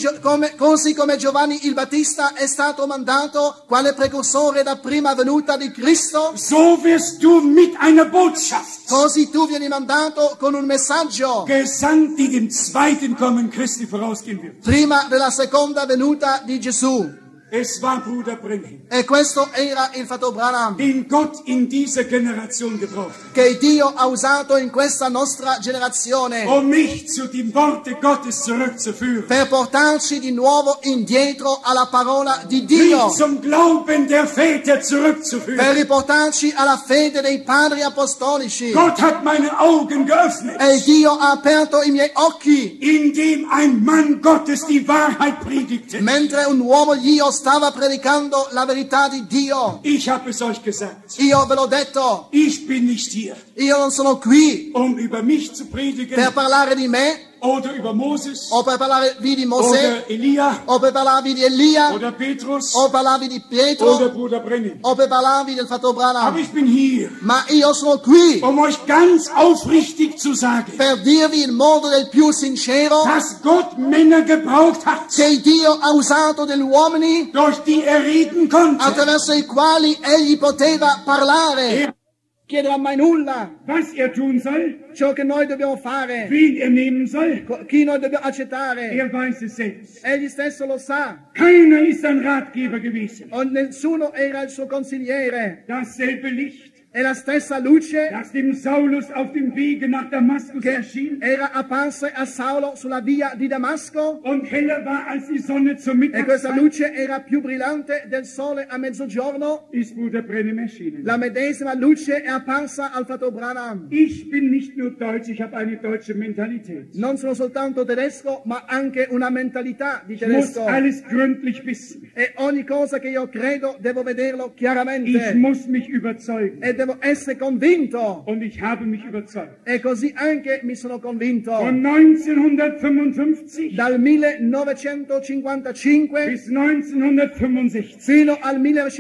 B: così come Giovanni il Battista è stato mandato quale precursore da prima venuta di Cristo,
A: So wirst du mit einer Botschaft
B: così tu vieni mandato con un messaggio
A: gesandt, die dem zweiten Kommen Christi vorausgehen wird.
B: prima della seconda venuta di Gesù.
A: Es war Bruder Branham,
B: E questo era il fratello Branham
A: den Gott in dieser Generation gebraucht hat,
B: che Dio ha usato in questa nostra generazione
A: um mich zu dem Worte Gottes zurückzuführen.
B: per portarci di nuovo indietro alla parola di
A: Mich
B: Dio,
A: zum Glauben der Väter
B: per
A: zurückzuführen.
B: riportarci alla fede dei padri apostolici.
A: Gott hat meine Augen geöffnet,
B: E Dio ha aperto i miei occhi
A: indem ein Mann Gottes die Wahrheit predigte.
B: mentre un uomo Dio stava predicando la verità di Dio.
A: Ich habe es euch gesagt.
B: Io ve l'ho detto,
A: Ich bin nicht hier,
B: io non sono qui
A: um über mich zu predigen
B: per parlare di me
A: oder über Moses
B: o per parlarvi di Mosè
A: oder Elia
B: o per parlarvi di Elia
A: oder Petrus
B: o parlarvi di
A: oder
B: Pietro
A: Bruder Branham.
B: o per parlarvi del fratello
A: Aber
B: Branham.
A: ich bin hier,
B: Ma io sono qui
A: um euch ganz aufrichtig zu sagen,
B: per dirvi in modo del più sincero
A: dass Gott Männer gebraucht hat,
B: che Dio ha usato degli uomini
A: durch die er reden konnte.
B: attraverso i quali egli poteva parlare. Chiederà mai nulla
A: Was er tun soll,
B: ciò che noi dobbiamo fare,
A: wen er nehmen soll,
B: chi noi dobbiamo accettare.
A: er weiß es selbst.
B: Egli stesso lo sa,
A: Keiner ist ein Ratgeber gewesen.
B: e nessuno era il suo consigliere.
A: Dasselbe Licht,
B: È la stessa luce
A: das dem Saulus auf dem Wege nach Damaskus
B: che
A: erschien
B: era apparsa a Saulo sulla via di Damasco,
A: und heller war als die Sonne zur
B: e questa
A: Mittagszeit,
B: luce era più brillante del sole a mezzogiorno.
A: ist Bruder Branham erschienen.
B: La medesima luce è apparsa al fratello Branham.
A: Ich bin nicht nur deutsch, ich habe eine deutsche Mentalität.
B: Non sono soltanto tedesco, ma anche una mentalità di
A: Ich muss
B: tedesco.
A: alles gründlich wissen.
B: E ogni cosa che io credo devo vederlo
A: Ich
B: chiaramente
A: muss mich überzeugen.
B: e devo devo essere convinto.
A: Und ich habe mich überzeugt.
B: E così anche mi sono convinto.
A: Von 1955
B: Dal 1955
A: bis 1965.
B: fino al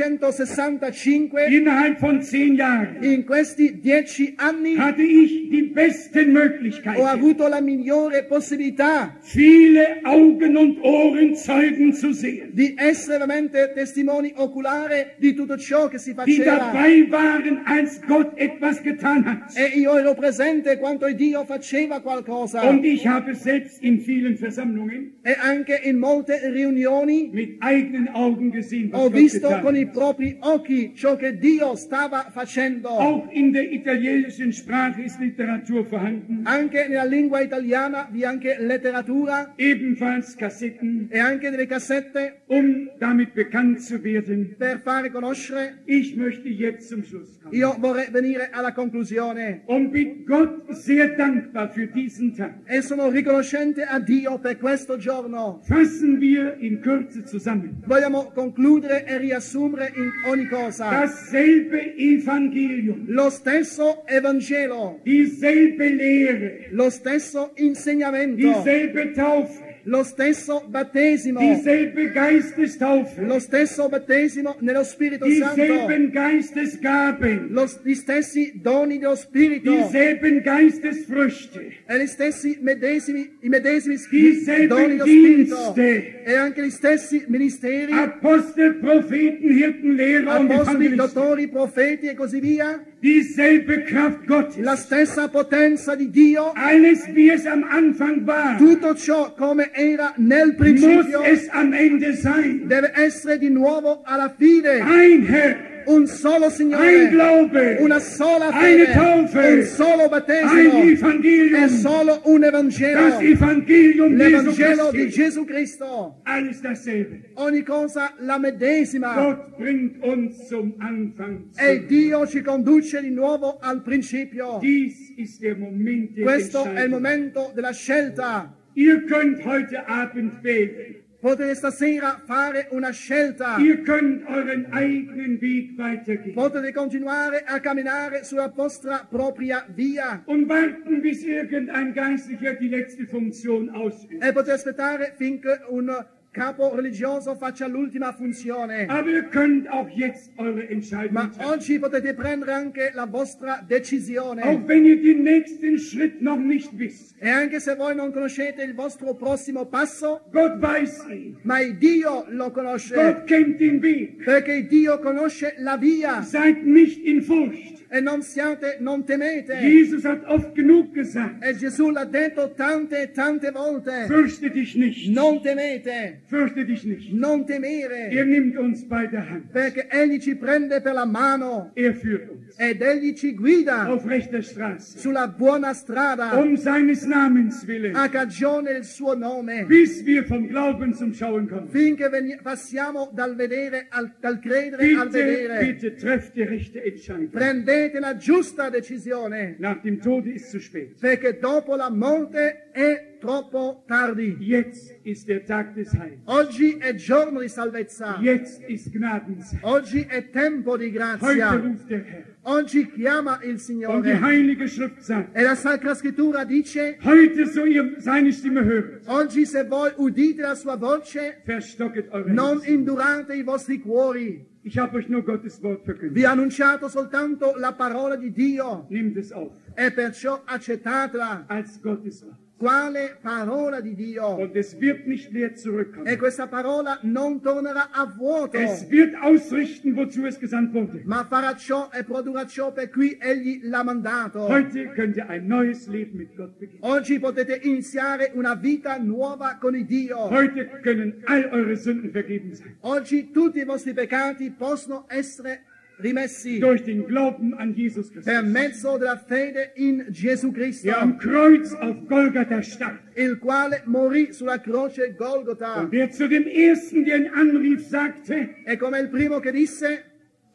B: 1965,
A: Innerhalb von 10 Jahren
B: in questi 10 anni,
A: hatte ich die besten
B: ho
A: Möglichkeiten,
B: avuto la migliore possibilità
A: viele Augen und Ohren Zeugen zu sehen,
B: di essere veramente testimoni oculari di tutto ciò che si
A: die
B: faceva.
A: dabei waren, als Gott etwas getan hat.
B: E io ero presente quando Dio faceva qualcosa.
A: Und ich habe selbst in vielen Versammlungen
B: E anche in molte riunioni
A: mit eigenen Augen gesehen, was
B: ho
A: Gott
B: visto
A: getan
B: con i
A: hat.
B: propri occhi ciò che Dio stava facendo.
A: Auch in der italienischen Sprache ist Literatur vorhanden,
B: Anche nella lingua italiana vi è anche letteratura
A: ebenfalls Kassetten,
B: e anche delle cassette
A: um damit bekannt zu werden.
B: per fare conoscere.
A: Ich möchte jetzt zum Schluss kommen
B: Io vorrei venire alla conclusione
A: und bin Gott sehr dankbar für diesen Tag.
B: e sono riconoscente a Dio per questo giorno.
A: Fassen wir in Kürze zusammen.
B: Vogliamo concludere e riassumere in ogni cosa.
A: Dasselbe Evangelium,
B: Lo stesso Evangelo,
A: dieselbe Lehre,
B: lo stesso insegnamento,
A: dieselbe Taufe,
B: lo stesso battesimo,
A: dieselbe Geistestaufe,
B: lo stesso battesimo nello Spirito Santo,
A: dieselben Geistesgaben,
B: gli stessi doni dello Spirito
A: dieselben Geistesfrüchte,
B: e i medesimi
A: dieselben
B: doni dello Spirito
A: Dienste,
B: e anche gli stessi ministeri,
A: Apostel, Propheten, Hirten, Lehrer und
B: apostoli,
A: Evangelisten,
B: dottori, profeti e così via,
A: dieselbe Kraft Gottes,
B: la stessa potenza di Dio,
A: alles wie es am Anfang war,
B: tutto ciò come era nel
A: muss
B: principio
A: es am Ende sein.
B: deve essere di nuovo alla fine.
A: Ein Herr,
B: Un solo
A: ein
B: Signore,
A: Glaube,
B: una sola
A: eine
B: fede,
A: Taufe,
B: un solo
A: ein
B: battesimo
A: Evangelium,
B: e solo un
A: das
B: Evangelo,
A: Evangelium Jesu
B: l'Evangelo di
A: Christi.
B: Gesù Cristo.
A: Alles dasselbe.
B: Ogni cosa la medesima.
A: Gott bringt uns zum Anfang
B: E
A: zurück.
B: Dio ci conduce di nuovo al principio.
A: Dies ist der Moment der
B: Questo è il
A: Entscheidung.
B: momento della scelta.
A: Ihr könnt heute Abend wählen.
B: Potete stasera fare una scelta.
A: Ihr könnt euren eigenen Weg weitergehen
B: Potete continuare a camminare sulla vostra propria via.
A: und warten, bis irgendein Geistlicher die letzte Funktion ausübt.
B: E potete aspettare finché un capo religioso faccia l'ultima funzione.
A: Aber ihr könnt auch jetzt eure Entscheidung
B: Ma
A: treffen.
B: oggi potete prendere anche la vostra decisione.
A: Auch wenn ihr den nächsten Schritt noch nicht wisst.
B: E anche se voi non conoscete il vostro prossimo passo,
A: Gott weiß ihn.
B: ma il Dio lo conosce.
A: Gott kennt den Weg.
B: Perché Dio conosce la via.
A: Seid nicht in Furcht.
B: E non temete.
A: Jesus hat oft genug gesagt.
B: E Gesù l'ha detto tante e tante volte.
A: Fürchte dich nicht.
B: Non temete,
A: Fürchte dich nicht.
B: non temere.
A: Er nimmt uns bei der Hand.
B: Perché Egli ci prende per la mano
A: Er führt uns
B: ed Egli ci guida
A: auf rechter Straße.
B: sulla buona strada
A: Seines Namens willen.
B: a cagione del suo nome.
A: Bis wir vom Glauben zum Schauen kommen.
B: Finché passiamo dal vedere dal credere al
A: Bitte,
B: vedere.
A: bitte trefft die rechte Entscheidung.
B: Prendete la giusta decisione,
A: Nach dem Tode ist zu spät.
B: perché dopo la morte è troppo tardi.
A: Jetzt ist der Tag des Heils.
B: Oggi è giorno di salvezza.
A: Jetzt ist Gnadenzeit.
B: Oggi è tempo di
A: Heute
B: grazia.
A: ruft der Herr.
B: Oggi chiama il
A: Und die
B: Signore.
A: Heilige Schrift sagt,
B: E la Sacra Scrittura dice,
A: heute so ihr seine Stimme höret,
B: oggi se voi udite la sua voce,
A: verstocket eure
B: non
A: Herzen.
B: indurate i vostri cuori.
A: Ich habe euch nur Gottes Wort
B: Vi
A: verkündigt.
B: ho annunciato soltanto la parola di Dio
A: Nehmt es auf
B: e perciò accettatela.
A: als Gottes Wort.
B: Quale parola di Dio?
A: Und es wird nicht leer
B: E
A: zurückkommen.
B: questa parola non tornerà a vuoto,
A: Es wird ausrichten, wozu es gesandt wurde.
B: ma farà ciò e produrrà ciò per cui Egli l'ha mandato.
A: Heute könnt ihr ein neues Leben mit Gott beginnen.
B: Oggi potete iniziare una vita nuova con il Dio.
A: Heute können all eure Sünden vergeben sein.
B: Oggi tutti i vostri peccati possono essere rimessi
A: Durch den Glauben an Jesus
B: per
A: Christus.
B: mezzo della fede in Gesù Cristo,
A: Der am Kreuz auf Golgatha starb.
B: il quale morì sulla croce Golgota.
A: Und der zu dem Ersten, der ihn anrief, sagte,
B: E come il primo che disse,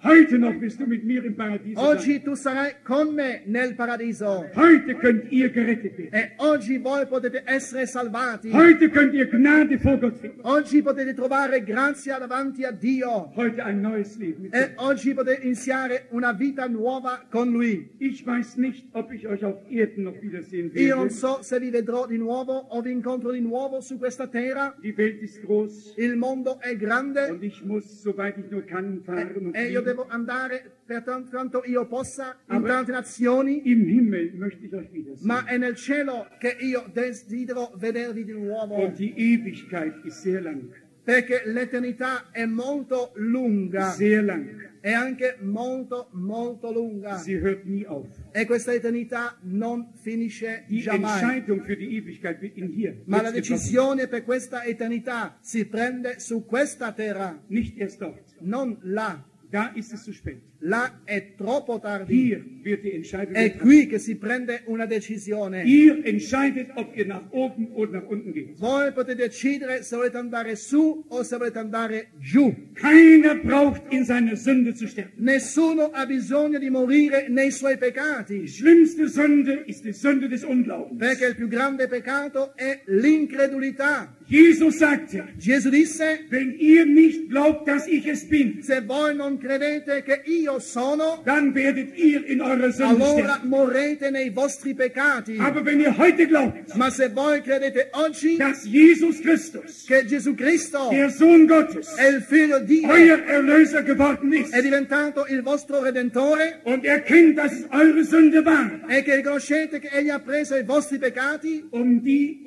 A: Heute noch bist du mit mir im Paradies.
B: Oggi tu sarai con me nel paradiso.
A: Heute könnt ihr gerettet werden.
B: E oggi voi potete essere salvati.
A: Heute könnt ihr Gnade vor Gott finden.
B: Oggi potete trovare grazia davanti a Dio.
A: Heute ein neues Leben mit
B: E
A: Gott.
B: oggi potete iniziare una vita nuova con Lui.
A: Ich weiß nicht, ob ich euch auf Erden noch wiedersehen
B: Io non
A: werde.
B: so se vi vedrò di nuovo o vi incontro di nuovo su questa terra.
A: Die Welt ist groß
B: Il mondo è grande
A: und ich muss, soweit ich nur kann, fahren und
B: e io
A: fliegen.
B: devo andare per quanto io possa in
A: Aber
B: tante nazioni,
A: im Himmel möchte ich euch wiedersehen.
B: ma è nel cielo che io desidero vedervi di nuovo.
A: Und die Ewigkeit ist sehr lang.
B: Perché l'eternità è molto lunga,
A: Sehr lang.
B: è anche molto lunga.
A: Sie hört nie auf.
B: E questa eternità non finisce
A: Die
B: mai.
A: Entscheidung für die Ewigkeit wird in hier.
B: Ma la
A: jetzt getroffen.
B: decisione per questa eternità si prende su questa terra,
A: Nicht erst dort.
B: non là.
A: Da ist es zu spät.
B: Là è troppo tardi.
A: Hier wird die Entscheidung
B: È
A: getroffen.
B: qui che si prende una decisione.
A: Ihr entscheidet, ob ihr nach oben oder nach unten geht.
B: Voi potete decidere se volete andare su o se volete andare giù.
A: Keiner braucht in seiner Sünde zu sterben.
B: Nessuno ha bisogno di morire nei suoi peccati,
A: Die schlimmste Sünde ist die Sünde des Unglaubens.
B: perché il più grande peccato è l'incredulità.
A: Jesus sagte,
B: Gesù disse:
A: wenn ihr nicht glaubt, dass ich es bin,
B: se voi non credete che io sono,
A: dann werdet ihr in eurer Sünde
B: allora
A: sterben.
B: morrete nei vostri peccati.
A: Aber wenn ihr heute glaubt,
B: Ma se voi credete oggi
A: dass Jesus Christus,
B: che Gesù Cristo
A: der Sohn Gottes,
B: è il figlio di Dio,
A: euer Erlöser geworden ist
B: è diventato il vostro Redentore,
A: und erkennt, dass es eure Sünde war,
B: e che riconoscete che Egli ha preso i vostri peccati
A: die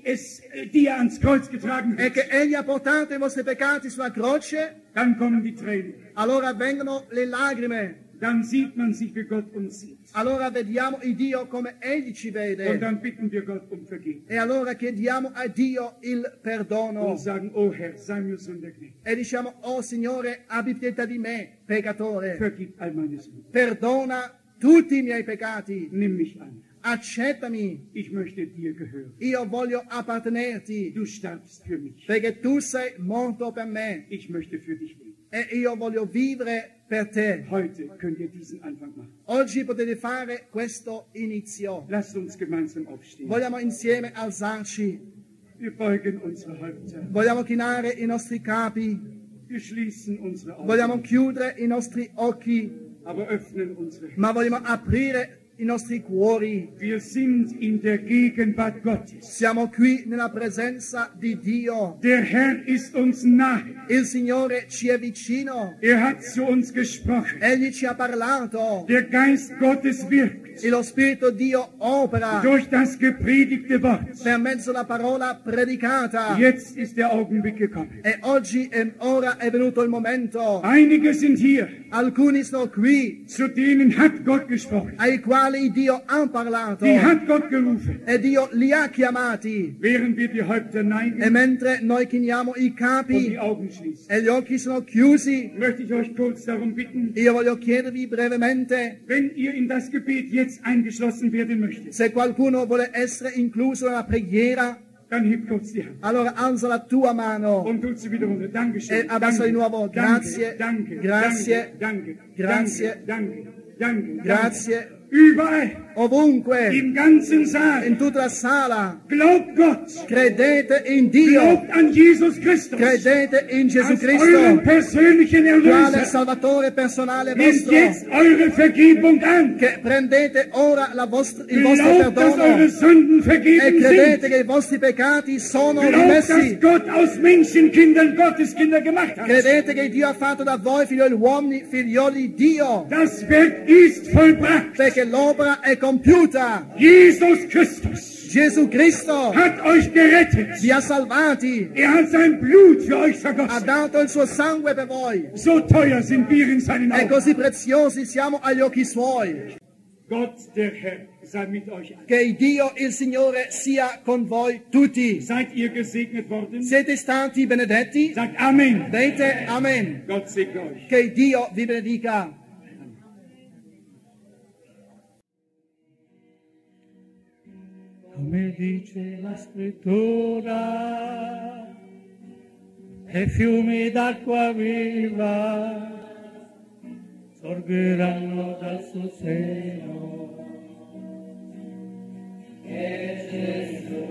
A: er ans Kreuz getragen
B: e
A: hat,
B: che Egli ha portato i vostri peccati sulla croce,
A: dann kommen die Tränen.
B: allora vengono le lacrime.
A: Dann sieht man sich, wie Gott uns sieht.
B: Allora vediamo il Dio come Egli ci
A: Und
B: vede.
A: dann bitten wir Gott um Vergebung
B: E allora chiediamo a Dio il perdono.
A: und sagen, oh Herr, sei mir Sünder gnädig.
B: E diciamo: oh Signore, abbi pietà di me, peccatore.
A: Vergib all meine Sünden.
B: Perdona tutti i miei peccati.
A: Nimm mich an.
B: Accettami.
A: Ich möchte dir gehören.
B: Io voglio appartenerti,
A: Du starbst für mich.
B: perché tu sei morto per me
A: Ich möchte für dich leben.
B: e io voglio vivere per te.
A: Heute könnt ihr diesen Anfang machen.
B: Oggi potete fare questo inizio.
A: Lasst uns gemeinsam aufstehen.
B: Vogliamo insieme alzarci,
A: Wir beugen unsere Häupter.
B: vogliamo chinare i nostri capi,
A: Wir schließen unsere Augen.
B: vogliamo chiudere i nostri occhi,
A: Aber öffnen unsere Herzen.
B: ma vogliamo aprire i nostri cuori.
A: Wir sind in der Gegenwart Gottes.
B: Siamo qui nella presenza di Dio.
A: Der Herr ist uns nahe.
B: Il Signore ci è vicino.
A: Er hat zu uns gesprochen.
B: Egli ci ha parlato.
A: Der Geist Gottes wirkt
B: E lo Spirito Dio opera
A: durch das gepredigte Wort.
B: per mezzo della parola predicata.
A: Jetzt ist der Augenblick gekommen.
B: E oggi e ora è venuto il momento.
A: Einige sind hier,
B: Alcuni sono qui,
A: zu denen hat Gott gesprochen.
B: ai quali Dio ha parlato.
A: Die hat Gott gerufen.
B: E Dio li ha chiamati.
A: Während wir die Häupter
B: E
A: neigen
B: mentre noi chiniamo i
A: und die
B: capi
A: Augen schließen,
B: e gli occhi sono chiusi,
A: möchte ich euch kurz darum bitten,
B: io voglio chiedervi brevemente,
A: wenn ihr in das Gebet jetzt eingeschlossen werden möchtet,
B: se qualcuno vuole essere incluso nella preghiera,
A: dann hebt kurz die Hand
B: allora alza la tua mano
A: und tut sie wieder runter. Dankeschön.
B: e abbassa di nuovo. Grazie,
A: danke,
B: grazie,
A: danke,
B: grazie,
A: danke, danke,
B: grazie.
A: Überall,
B: Ovunque,
A: im ganzen Saal,
B: in tutta la sala,
A: glaubt Gott,
B: credete in Dio,
A: glaubt an Jesus Christus,
B: credete in Gesù
A: als
B: Cristo,
A: euren persönlichen
B: quale
A: Erlöser.
B: Salvatore personale
A: Nehmt
B: vostro,
A: jetzt eure Vergebung an.
B: che prendete ora il vostro
A: Glaubt, dass eure
B: perdono
A: Sünden
B: e
A: vergeben
B: credete
A: sind.
B: che i vostri peccati sono
A: Glaubt, dass
B: rimessi.
A: Gott aus Menschenkindern Gotteskinder gemacht hat.
B: Credete che Dio ha fatto da voi figlioli di Dio,
A: Das Werk ist vollbracht.
B: perché l'opera è compiuta.
A: Jesus Christus
B: Gesù Cristo
A: hat euch gerettet.
B: vi ha salvati,
A: Er hat sein Blut für euch
B: ha
A: vergossen.
B: dato il suo sangue per voi.
A: So teuer sind wir in seinen
B: E
A: Augen.
B: così preziosi siamo agli occhi suoi.
A: Gott, der Herr, sei mit euch allen.
B: Che Dio, il Signore, sia con voi tutti.
A: Seid ihr gesegnet worden?
B: Siete stati benedetti?
A: Sagt Amen.
B: Dite Amen.
A: Gott segne euch.
B: Che Dio vi benedica.
C: Come dice la scrittura, e fiumi d'acqua viva sorgeranno dal suo seno. È Gesù,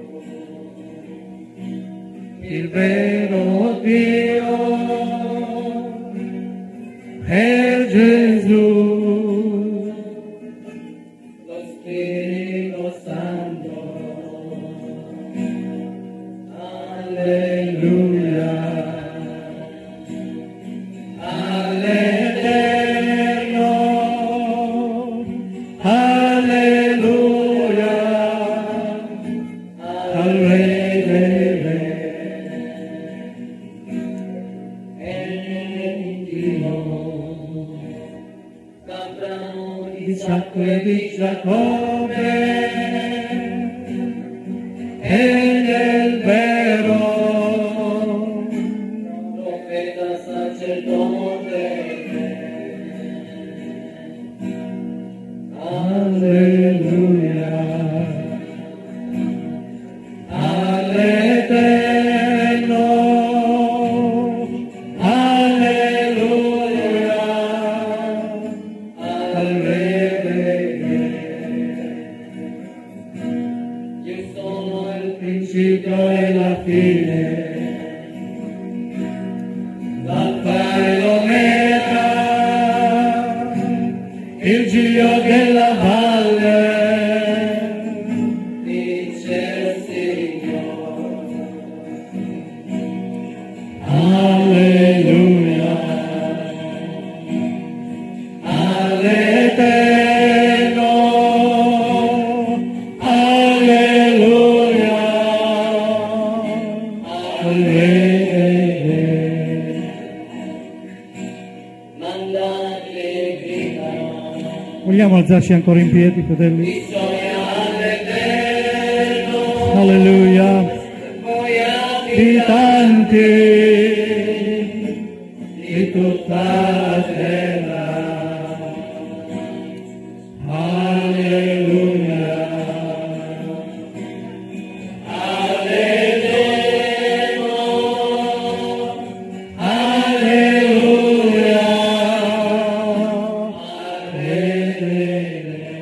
C: il vero Dio, è Gesù, lo Spirito Santo. Alleluia, all'Eterno, alleluia, al Re dei Re, è Dio, cantano Isacco e di Giacobbe, egli è il vero profeta sacerdote. Alleluia, all'Eterno, alleluia, al Re dei Re. Io sono il principio e la fine, l'Alfa e l'Omega, il Dio della valle, dice il Signore. Alleluia, all'Eterno, alleluia, al Re dei Re. Mandate grida,
D: Vogliamo alzarci ancora in piedi, fratelli?
C: bisogna all'Eterno,
D: Alleluia.
C: voi
D: Abitanti
C: di tutta la terra. Alleluia, all'Eterno, alleluia, al Re dei Re.